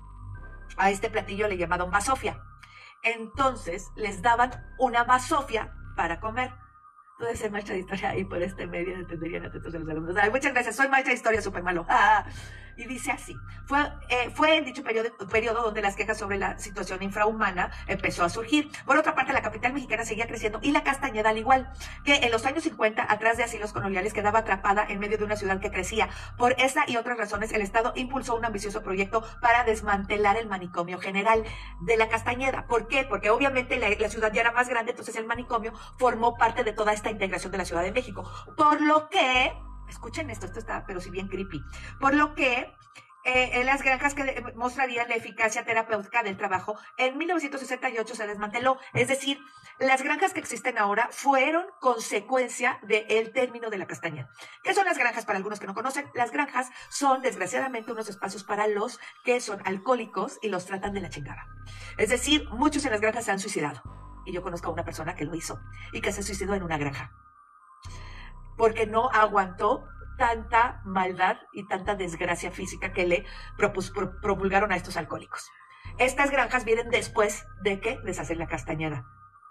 a este platillo, le llamaron basofia. Entonces les daban una basofia para comer. Puede ser maestra de historia y por este medio entenderían atentos de los alumnos. Ay, muchas gracias, soy maestra de historia, súper malo. Ah, y dice así, fue, eh, fue en dicho periodo, periodo donde las quejas sobre la situación infrahumana empezó a surgir. Por otra parte, la capital mexicana seguía creciendo y la Castañeda al igual, que en los años cincuenta, atrás de asilos coloniales, quedaba atrapada en medio de una ciudad que crecía. Por esa y otras razones, el Estado impulsó un ambicioso proyecto para desmantelar el manicomio general de la Castañeda. ¿Por qué? Porque obviamente la, la ciudad ya era más grande, entonces el manicomio formó parte de toda esta integración de la Ciudad de México. Por lo que, escuchen esto, esto está pero si bien creepy, por lo que eh, en las granjas que mostrarían la eficacia terapéutica del trabajo, en mil novecientos sesenta y ocho se desmanteló. Es decir, las granjas que existen ahora fueron consecuencia del término de la Castañeda. ¿Qué son las granjas? Para algunos que no conocen, las granjas son desgraciadamente unos espacios para los que son alcohólicos y los tratan de la chingada. Es decir, muchos en las granjas se han suicidado. Y yo conozco a una persona que lo hizo y que se suicidó en una granja porque no aguantó tanta maldad y tanta desgracia física que le propus, pro, promulgaron a estos alcohólicos. Estas granjas vienen después de que deshacen la Castañeda.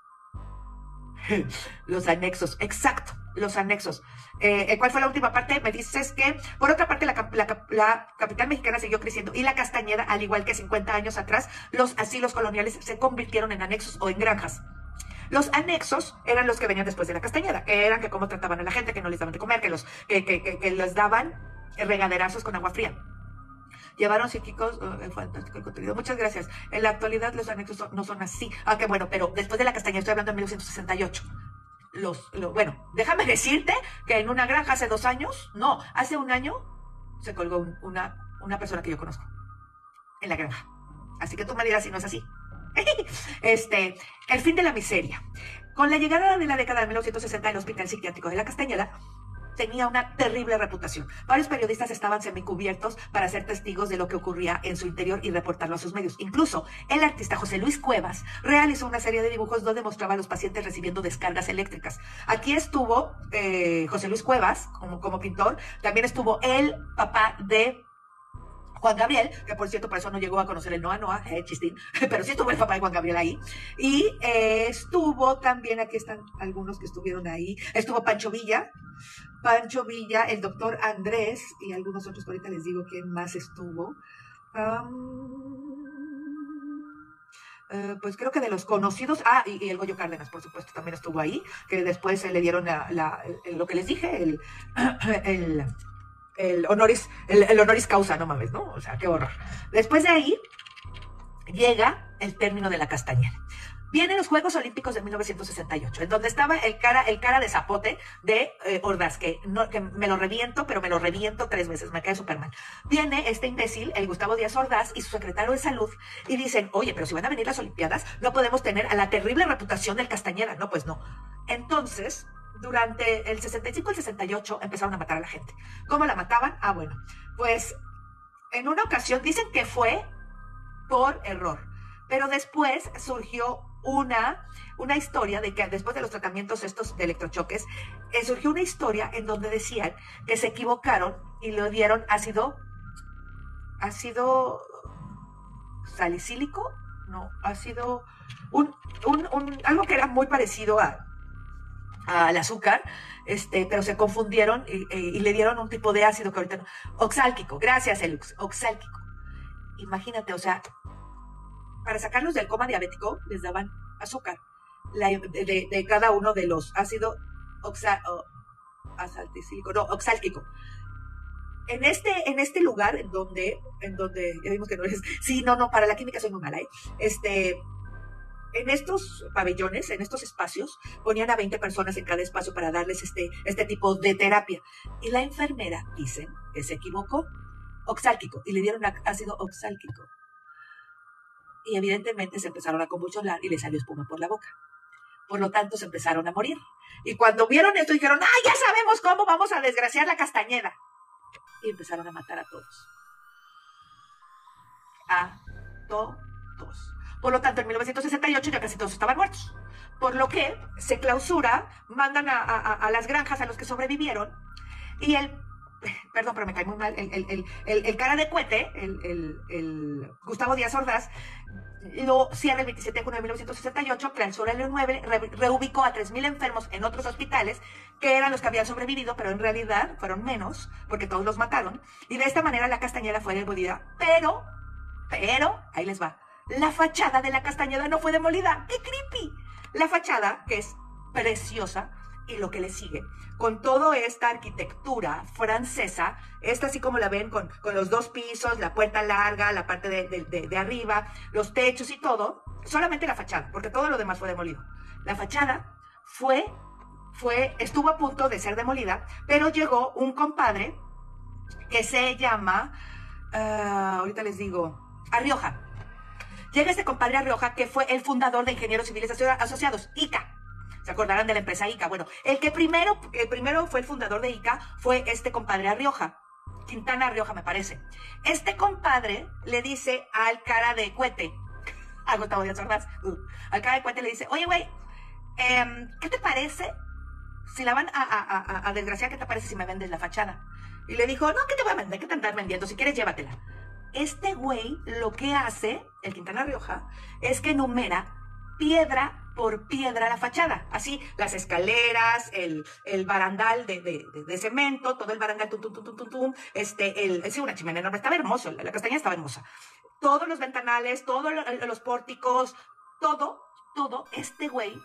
Los anexos, exacto, los anexos. Eh, ¿Cuál fue la última parte? Me dices que, por otra parte, la, la, la capital mexicana siguió creciendo y la Castañeda, al igual que cincuenta años atrás, los asilos coloniales se convirtieron en anexos o en granjas. Los anexos eran los que venían después de la Castañeda, que eran que cómo trataban a la gente, que no les daban de comer, que, los, que, que, que, que les daban regaderazos con agua fría. Llevaron psíquicos, oh, fantástico el contenido, muchas gracias. En la actualidad los anexos son, no son así. Ah, qué bueno, pero después de la Castañeda, estoy hablando de mil novecientos sesenta y ocho. Los, lo, bueno, déjame decirte que en una granja hace dos años, no, hace un año se colgó un, una, una persona que yo conozco en la granja. Así que tú me dirás si no es así. Este, el fin de la miseria. Con la llegada de la década de mil novecientos sesenta, el Hospital Psiquiátrico de la Castañeda tenía una terrible reputación. Varios periodistas estaban semicubiertos para ser testigos de lo que ocurría en su interior y reportarlo a sus medios. Incluso el artista José Luis Cuevas realizó una serie de dibujos donde mostraba a los pacientes recibiendo descargas eléctricas. Aquí estuvo eh, José Luis Cuevas como, como pintor. También estuvo el papá de Juan Gabriel, que por cierto, por eso no llegó a conocer el Noa Noa, eh, chistín, pero sí estuvo el papá de Juan Gabriel ahí. Y eh, estuvo también, aquí están algunos que estuvieron ahí, estuvo Pancho Villa, Pancho Villa, el doctor Andrés, y algunos otros, ahorita les digo quién más estuvo. Um, Uh, pues creo que de los conocidos, ah, y, y el Goyo Cárdenas, por supuesto, también estuvo ahí, que después eh, le dieron la, la, el, lo que les dije, el, el, el, honoris, el, el honoris causa, no mames, ¿no? O sea, qué horror. Después de ahí llega el término de la Castañeda. Vienen los Juegos Olímpicos de mil novecientos sesenta y ocho, en donde estaba el cara, el cara de zapote de eh, Ordaz, que, no, que me lo reviento, pero me lo reviento tres veces, me cae súper mal. Viene este imbécil, el Gustavo Díaz Ordaz, y su secretario de Salud, y dicen, oye, pero si van a venir las Olimpiadas, no podemos tener a la terrible reputación del Castañeda. No, pues no. Entonces, durante el sesenta y cinco y el sesenta y ocho, empezaron a matar a la gente. ¿Cómo la mataban? Ah, bueno, pues en una ocasión dicen que fue por error, pero después surgió una, una historia de que después de los tratamientos estos de electrochoques, eh, surgió una historia en donde decían que se equivocaron y le dieron ácido, ácido salicílico, no, ácido, un, un, un, algo que era muy parecido a, al azúcar, este, pero se confundieron y, y, y le dieron un tipo de ácido que ahorita no, oxálquico, gracias Elux, oxálquico. Imagínate, o sea, para sacarlos del coma diabético, les daban azúcar la, de, de, de cada uno de los ácidos oxa, oh, no, oxálquico. En este, en este lugar, en donde, en donde, ya vimos que no eres, sí, no, no, para la química soy muy mala, ¿eh? Este, en estos pabellones, en estos espacios, ponían a veinte personas en cada espacio para darles este, este tipo de terapia. Y la enfermera, dicen, que se equivocó, oxálquico, y le dieron ácido oxálquico. Y evidentemente se empezaron a convulsionar y le salió espuma por la boca. Por lo tanto, se empezaron a morir. Y cuando vieron esto, dijeron, ¡ah, ya sabemos cómo vamos a desgraciar la Castañeda! Y empezaron a matar a todos. A todos. Por lo tanto, en mil novecientos sesenta y ocho ya casi todos estaban muertos. Por lo que se clausura, mandan a, a, a las granjas a los que sobrevivieron. Y el, perdón, pero me cae muy mal, el, el, el, el, el cara de cohete, el, el, el Gustavo Díaz Ordaz, lo cierra el veintisiete de junio de mil novecientos sesenta y ocho, clausura el nueve, re, reubicó a tres mil enfermos en otros hospitales, que eran los que habían sobrevivido, pero en realidad fueron menos, porque todos los mataron, y de esta manera la Castañeda fue demolida, pero, pero, ahí les va, la fachada de la Castañeda no fue demolida, ¡qué creepy! La fachada, que es preciosa, y lo que le sigue, con toda esta arquitectura francesa, esta así como la ven, con, con los dos pisos, la puerta larga, la parte de, de, de, de arriba, los techos y todo, solamente la fachada, porque todo lo demás fue demolido. La fachada fue, fue, estuvo a punto de ser demolida, pero llegó un compadre que se llama, uh, ahorita les digo, Arrioja. Llega este compadre Arrioja, que fue el fundador de Ingenieros Civiles Asociados, I C A. ¿Se acordarán de la empresa I C A? Bueno, el que primero, el primero fue el fundador de I C A, fue este compadre Arrioja, Quintana Arrioja me parece. Este compadre le dice al cara de cohete, a Gustavo Díaz Ordaz, uh, al cara de cohete le dice, oye güey, eh, ¿qué te parece si la van a, a, a, a desgraciar? ¿Qué te parece si me vendes la fachada? Y le dijo, no, ¿qué te voy a vender? ¿Qué te andas vendiendo? Si quieres, llévatela. Este güey lo que hace, el Quintana Rioja, es que numera piedra por piedra la fachada. Así, las escaleras, el, el barandal de, de, de, de cemento, todo el barandal, tum, tum, tum, tum, tum, tum, este, el, sí, una chimenea enorme, estaba hermoso, la, la Castañeda estaba hermosa. Todos los ventanales, todos los pórticos, todo, todo, este güey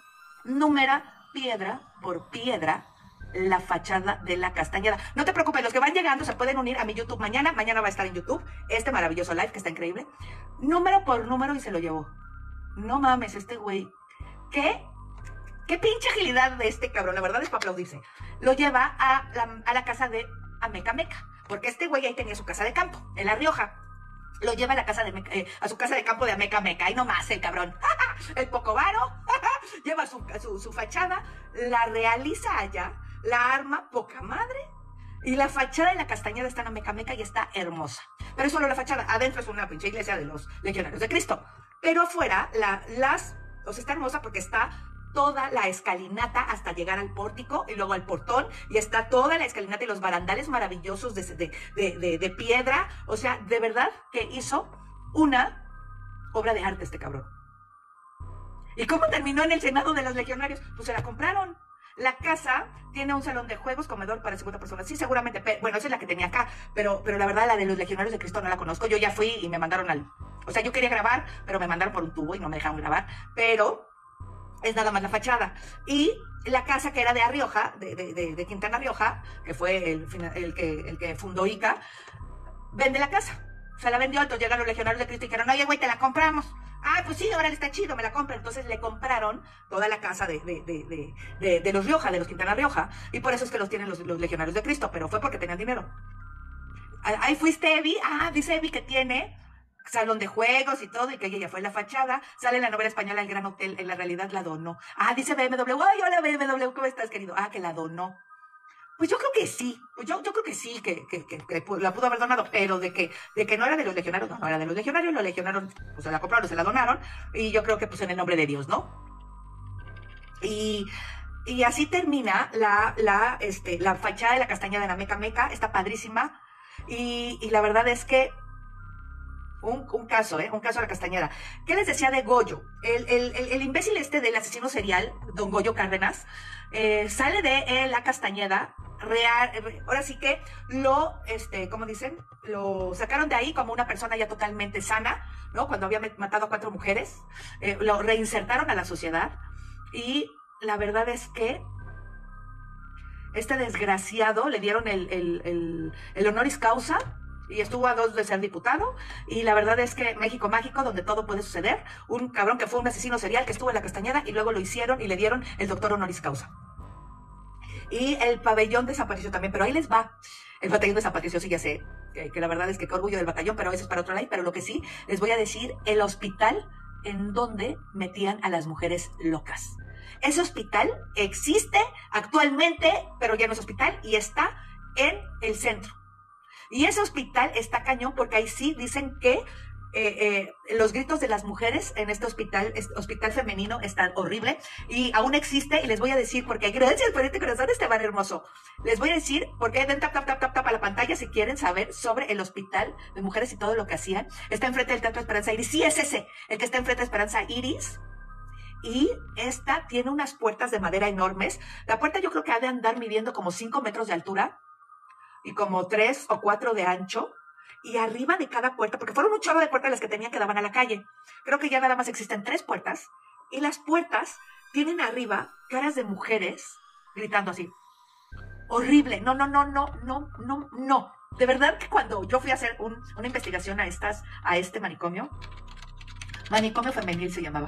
numera piedra por piedra la fachada de la Castañeda. No te preocupes, los que van llegando se pueden unir a mi YouTube mañana. Mañana va a estar en YouTube este maravilloso live que está increíble. Número por número y se lo llevó. No mames, este güey. ¿Qué? ¿Qué pinche agilidad de este cabrón? La verdad es para aplaudirse. Lo lleva a la, a la casa de Ameca Meca. Porque este güey ahí tenía su casa de campo, en La Rioja. Lo lleva a la casa de Meca, eh, a su casa de campo de Ameca Meca. Ahí nomás el cabrón. El pocovaro. Lleva su, su, su fachada, la realiza allá, la arma poca madre. Y la fachada de la Castañeda está en Ameca Meca y está hermosa. Pero es solo la fachada. Adentro es una pinche iglesia de los legionarios de Cristo. Pero afuera, la, las, o sea, está hermosa porque está toda la escalinata hasta llegar al pórtico y luego al portón. Y está toda la escalinata y los barandales maravillosos de, de, de, de, de piedra. O sea, de verdad que hizo una obra de arte este cabrón. ¿Y cómo terminó en el Senado de los Legionarios? Pues se la compraron. La casa tiene un salón de juegos, comedor para cincuenta personas. Sí, seguramente. Bueno, esa es la que tenía acá. Pero, pero la verdad, la de los Legionarios de Cristo no la conozco. Yo ya fui y me mandaron al... O sea, yo quería grabar, pero me mandaron por un tubo y no me dejaron grabar. Pero es nada más la fachada. Y la casa que era de Arrioja, de, de, de, de Quintana Rioja, que fue el, el, que, el que fundó I C A, vende la casa. Se la vendió, entonces llegaron los legionarios de Cristo y dijeron, oye, güey, te la compramos. Ah, pues sí, ahora le está chido, me la compra. Entonces le compraron toda la casa de, de, de, de, de, de los Rioja, de los Quintana Rioja, y por eso es que los tienen los, los legionarios de Cristo, pero fue porque tenían dinero. Ahí fuiste, Evi. Ah, dice Evi que tiene salón de juegos y todo, y que ella fue la fachada. Sale en la novela española El Gran Hotel, en la realidad la donó. Ah, dice B M W, ay, hola B M W, ¿cómo estás, querido? Ah, que la donó. Pues yo creo que sí, pues yo, yo creo que sí, que, que, que, que la pudo haber donado, pero de que, de que no era de los legionarios, no, no era de los legionarios, los legionarios pues se la compraron, se la donaron, y yo creo que pues en el nombre de Dios, ¿no? Y, y así termina la, la, este, la fachada de la Castañeda de la Meca Meca, está padrísima, y, y la verdad es que Un, un caso, ¿eh? Un caso de la Castañeda. ¿Qué les decía de Goyo? El, el, el, el imbécil este del asesino serial, don Goyo Cárdenas, eh, sale de eh, la Castañeda, real, eh, ahora sí que lo, este, ¿cómo dicen? Lo sacaron de ahí como una persona ya totalmente sana, ¿no? Cuando había matado a cuatro mujeres, eh, lo reinsertaron a la sociedad, y la verdad es que este desgraciado le dieron el, el, el, el honoris causa, y estuvo a dos de ser diputado, y la verdad es que México mágico, donde todo puede suceder, un cabrón que fue un asesino serial que estuvo en la Castañeda, y luego lo hicieron y le dieron el doctor honoris causa. Y el pabellón desapareció también, pero ahí les va. El batallón desapareció, sí, ya sé, que, que la verdad es que qué orgullo del batallón, pero eso es para otro lado, pero lo que sí, les voy a decir, el hospital en donde metían a las mujeres locas. Ese hospital existe actualmente, pero ya no es hospital, y está en el centro. Y ese hospital está cañón, porque ahí sí dicen que eh, eh, los gritos de las mujeres en este hospital, este hospital femenino, están horrible, y aún existe, y les voy a decir, porque gracias por este corazón, Esteban hermoso, les voy a decir, porque den tap, tap, tap, tap, tap a la pantalla si quieren saber sobre el hospital de mujeres y todo lo que hacían. Está enfrente del Teatro Esperanza Iris, sí es ese, el que está enfrente de Esperanza Iris, y esta tiene unas puertas de madera enormes. La puerta yo creo que ha de andar midiendo como cinco metros de altura, y como tres o cuatro de ancho, y arriba de cada puerta, porque fueron un chorro de puertas las que tenían que daban a la calle, creo que ya nada más existen tres puertas, y las puertas tienen arriba caras de mujeres gritando así, horrible, no, no, no, no, no, no, no, de verdad que cuando yo fui a hacer un, una investigación a estas, a este manicomio, manicomio femenil se llamaba,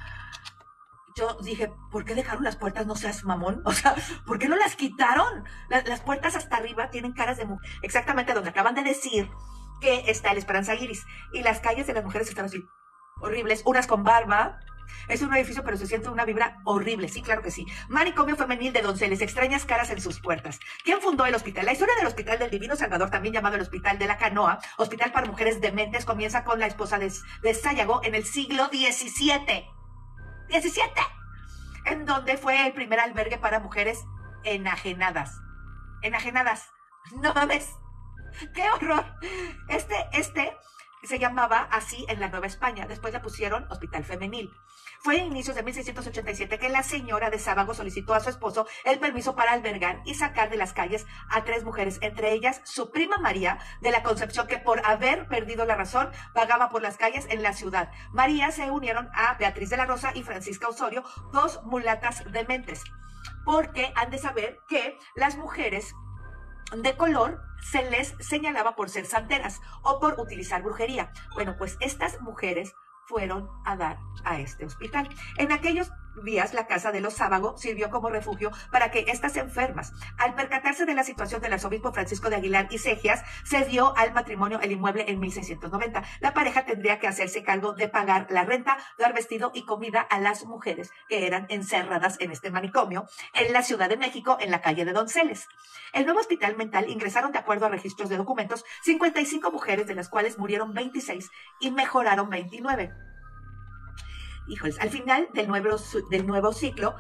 yo dije, ¿por qué dejaron las puertas? No seas mamón. O sea, ¿por qué no las quitaron? La, las puertas hasta arriba tienen caras de mujer. Exactamente donde acaban de decir que está el Esperanza Iris. Y las calles de las mujeres están así, horribles. Unas con barba. Es un edificio, pero se siente una vibra horrible. Sí, claro que sí. Manicomio femenil de Donceles. Extrañas caras en sus puertas. ¿Quién fundó el hospital? La historia del Hospital del Divino Salvador, también llamado el Hospital de la Canoa, hospital para mujeres dementes, comienza con la esposa de, de Sayago en el siglo diecisiete. diecisiete, en donde fue el primer albergue para mujeres enajenadas. Enajenadas. No mames. ¡Qué horror! Este, este se llamaba así en la Nueva España. Después le pusieron Hospital Femenil. Fue a inicios de mil seiscientos ochenta y siete que la señora de Sábago solicitó a su esposo el permiso para albergar y sacar de las calles a tres mujeres, entre ellas su prima María de la Concepción, que por haber perdido la razón vagaba por las calles en la ciudad. María se unieron a Beatriz de la Rosa y Francisca Osorio, dos mulatas dementes, porque han de saber que las mujeres de color se les señalaba por ser santeras o por utilizar brujería. Bueno, pues estas mujeres fueron a dar a este hospital. En aquellos días, la casa de los Sábago sirvió como refugio para que estas enfermas, al percatarse de la situación del arzobispo Francisco de Aguilar y Cegias, se dio al matrimonio el inmueble en mil seiscientos noventa. La pareja tendría que hacerse cargo de pagar la renta, dar vestido y comida a las mujeres que eran encerradas en este manicomio en la Ciudad de México, en la calle de Donceles. El nuevo hospital mental ingresaron, de acuerdo a registros de documentos, cincuenta y cinco mujeres, de las cuales murieron veintiséis y mejoraron veintinueve. Híjoles, al final del nuevo, del nuevo ciclo,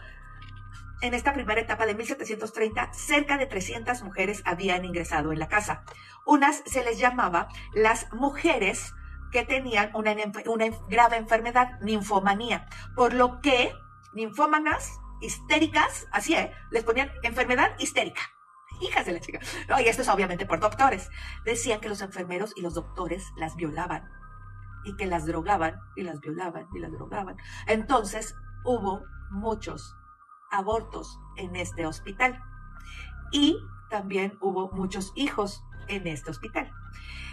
en esta primera etapa de mil setecientos treinta, cerca de trescientas mujeres habían ingresado en la casa. Unas se les llamaba las mujeres que tenían una, una grave enfermedad, ninfomanía, por lo que ninfómanas, histéricas, así es, les ponían enfermedad histérica. Hijas de la chica. No, y esto es obviamente por doctores. Decían que los enfermeros y los doctores las violaban, y que las drogaban, y las violaban, y las drogaban. Entonces, hubo muchos abortos en este hospital. Y también hubo muchos hijos en este hospital.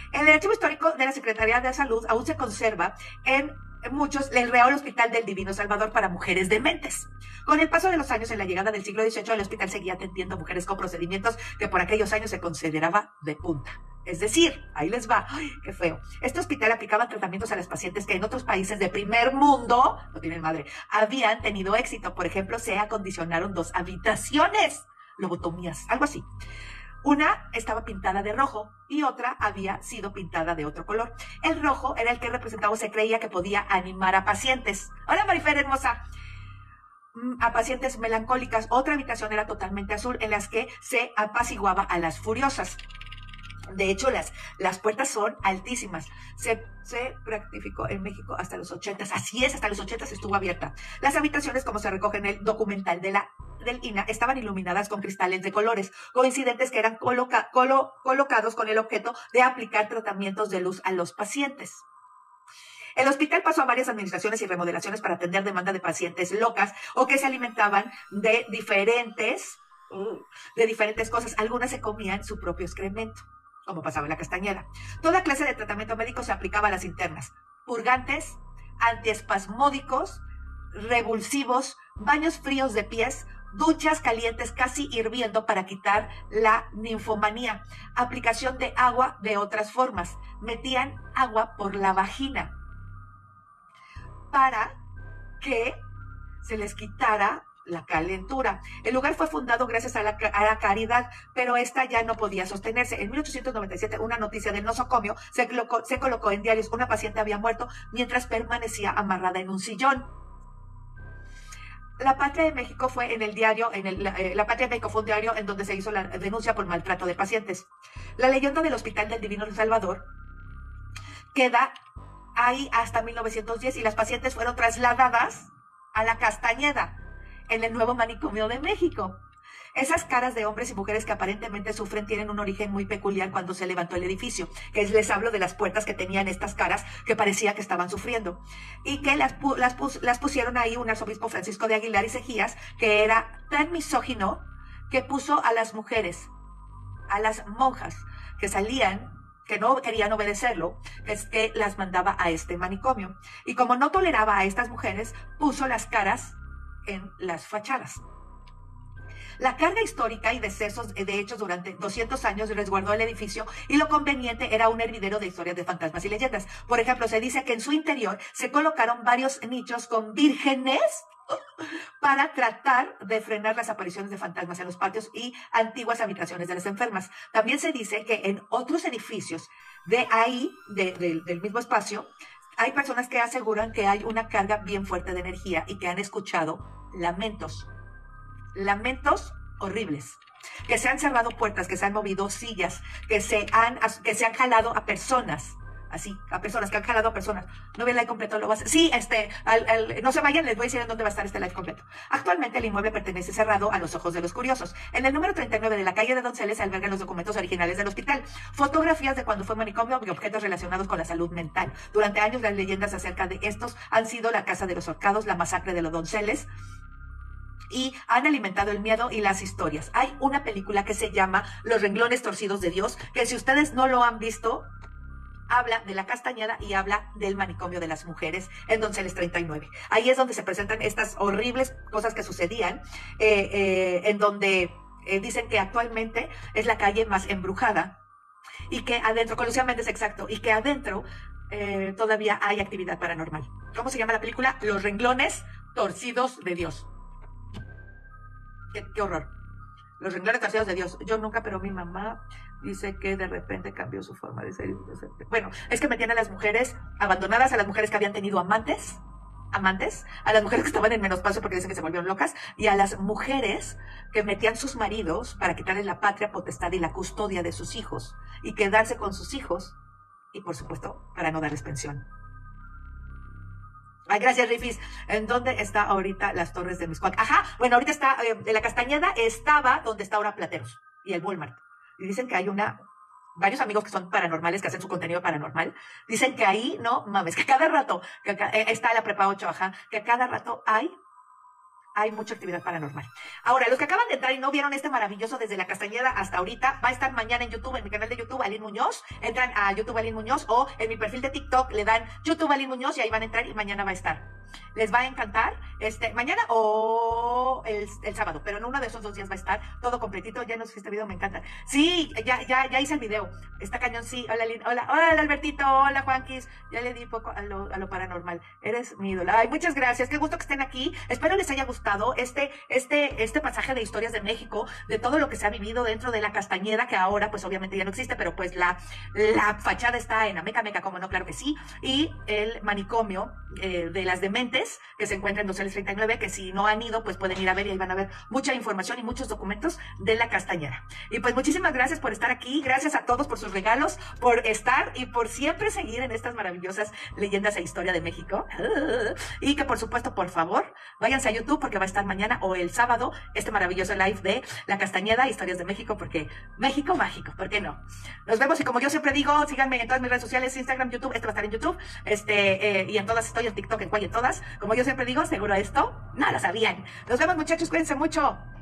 En el archivo histórico de la Secretaría de Salud aún se conserva en muchos el Real Hospital del Divino Salvador para mujeres dementes. Con el paso de los años, en la llegada del siglo dieciocho, el hospital seguía atendiendo a mujeres con procedimientos que por aquellos años se consideraba de punta. Es decir, ahí les va, ¡ay, qué feo! Este hospital aplicaba tratamientos a las pacientes que en otros países de primer mundo, no tienen madre, habían tenido éxito. Por ejemplo, se acondicionaron dos habitaciones, lobotomías, algo así. Una estaba pintada de rojo y otra había sido pintada de otro color. El rojo era el que representaba o se creía que podía animar a pacientes. Hola, Marifer hermosa. A pacientes melancólicas. Otra habitación era totalmente azul, en las que se apaciguaba a las furiosas. De hecho, las, las puertas son altísimas. Se, se practicó en México hasta los ochentas. Así es, hasta los ochentas estuvo abierta. Las habitaciones, como se recoge en el documental de la, del I N A, estaban iluminadas con cristales de colores coincidentes que eran coloca, colo, colocados con el objeto de aplicar tratamientos de luz a los pacientes. El hospital pasó a varias administraciones y remodelaciones para atender demanda de pacientes locas o que se alimentaban de diferentes, de diferentes cosas. Algunas se comían su propio excremento, como pasaba en la Castañeda. Toda clase de tratamiento médico se aplicaba a las internas. Purgantes, antiespasmódicos, revulsivos, baños fríos de pies, duchas calientes casi hirviendo para quitar la ninfomanía, aplicación de agua de otras formas. Metían agua por la vagina para que se les quitara la calentura. El lugar fue fundado gracias a la, a la caridad, pero esta ya no podía sostenerse. En mil ochocientos noventa y siete, una noticia del nosocomio se colocó, se colocó en diarios. Una paciente había muerto mientras permanecía amarrada en un sillón. La Patria de México fue en el diario, en el, la, eh, la Patria de México fue un diario en donde se hizo la denuncia por maltrato de pacientes. La leyenda del Hospital del Divino Salvador queda ahí hasta mil novecientos diez y las pacientes fueron trasladadas a la Castañeda, en el nuevo manicomio de México. Esas caras de hombres y mujeres que aparentemente sufren tienen un origen muy peculiar cuando se levantó el edificio, que es, les hablo de las puertas que tenían estas caras que parecía que estaban sufriendo, y que las, las, pus, las pusieron ahí un arzobispo Francisco de Aguilar y Sejías, que era tan misógino que puso a las mujeres, a las monjas que salían, que no querían obedecerlo, es que las mandaba a este manicomio. Y como no toleraba a estas mujeres, puso las caras en las fachadas. La carga histórica y decesos de hechos durante doscientos años resguardó el edificio y lo conveniente era un hervidero de historias de fantasmas y leyendas. Por ejemplo, se dice que en su interior se colocaron varios nichos con vírgenes para tratar de frenar las apariciones de fantasmas en los patios y antiguas habitaciones de las enfermas. También se dice que en otros edificios de ahí, de, de, del mismo espacio, hay personas que aseguran que hay una carga bien fuerte de energía y que han escuchado lamentos. Lamentos horribles. Que se han cerrado puertas, que se han movido sillas, que se han, que se han jalado a personas. Así, a personas que han jalado a personas. No ve el live completo, lo vas a... Sí, este, al, al, no se vayan, les voy a decir en dónde va a estar este live completo. Actualmente el inmueble pertenece cerrado a los ojos de los curiosos. En el número treinta y nueve de la calle de Donceles se albergan los documentos originales del hospital, fotografías de cuando fue manicomio y objetos relacionados con la salud mental. Durante años las leyendas acerca de estos han sido la casa de los horcados, la masacre de los Donceles, y han alimentado el miedo y las historias. Hay una película que se llama Los renglones torcidos de Dios, que si ustedes no lo han visto, habla de la Castañeda y habla del manicomio de las mujeres en Donceles treinta y nueve. Ahí es donde se presentan estas horribles cosas que sucedían, eh, eh, en donde eh, dicen que actualmente es la calle más embrujada y que adentro, con Lucía Méndez, exacto, y que adentro eh, todavía hay actividad paranormal. ¿Cómo se llama la película? Los renglones torcidos de Dios. Qué, qué horror. Los renglones torcidos de Dios. Yo nunca, pero mi mamá dice que de repente cambió su forma de ser. Bueno, es que metían a las mujeres abandonadas, a las mujeres que habían tenido amantes, amantes, a las mujeres que estaban en menosprecio porque dicen que se volvieron locas, y a las mujeres que metían sus maridos para quitarles la patria potestad y la custodia de sus hijos, y quedarse con sus hijos, y por supuesto, para no darles pensión. Ay, gracias, Rifis. ¿En dónde está ahorita las Torres de Miscuac? Ajá, bueno, ahorita está, eh, en la Castañeda estaba donde está ahora Plateros y el Walmart. Y dicen que hay una, varios amigos que son paranormales, que hacen su contenido paranormal, dicen que ahí, no mames, que cada rato, que acá, eh, está la Prepa ocho, ajá, que cada rato hay hay mucha actividad paranormal. Ahora, los que acaban de entrar y no vieron este maravilloso desde la Castañeda hasta ahorita, va a estar mañana en YouTube, en mi canal de YouTube, Aline Muñoz. Entran a YouTube Aline Muñoz o en mi perfil de TikTok le dan YouTube Aline Muñoz y ahí van a entrar y mañana va a estar. Les va a encantar, este, mañana o el, el sábado, pero en uno de esos dos días va a estar todo completito. Ya no sé si este video me encanta. Sí, ya, ya, ya hice el video. Está cañón, sí. Hola, Lin, hola, hola, Albertito, hola, Juanquis. Ya le di poco a lo, a lo paranormal. Eres mi ídola. Ay, muchas gracias. Qué gusto que estén aquí. Espero les haya gustado este, este, este pasaje de historias de México, de todo lo que se ha vivido dentro de la Castañeda, que ahora, pues, obviamente ya no existe, pero pues la, la fachada está en Ameca Meca, como no, claro que sí. Y el manicomio eh, de las dementes, que se encuentra en doscientos treinta y nueve, que si no han ido, pues pueden ir a ver y ahí van a ver mucha información y muchos documentos de la Castañeda. Y pues muchísimas gracias por estar aquí, gracias a todos por sus regalos, por estar y por siempre seguir en estas maravillosas leyendas e historia de México. Y que por supuesto, por favor, váyanse a YouTube porque va a estar mañana o el sábado este maravilloso live de la Castañeda, historias de México, porque México mágico, ¿por qué no? Nos vemos y como yo siempre digo, síganme en todas mis redes sociales, Instagram, YouTube, este va a estar en YouTube, este, eh, y en todas estoy en TikTok, en cual y en todas. Como yo siempre digo, seguro esto no lo sabían. Nos vemos, muchachos, cuídense mucho.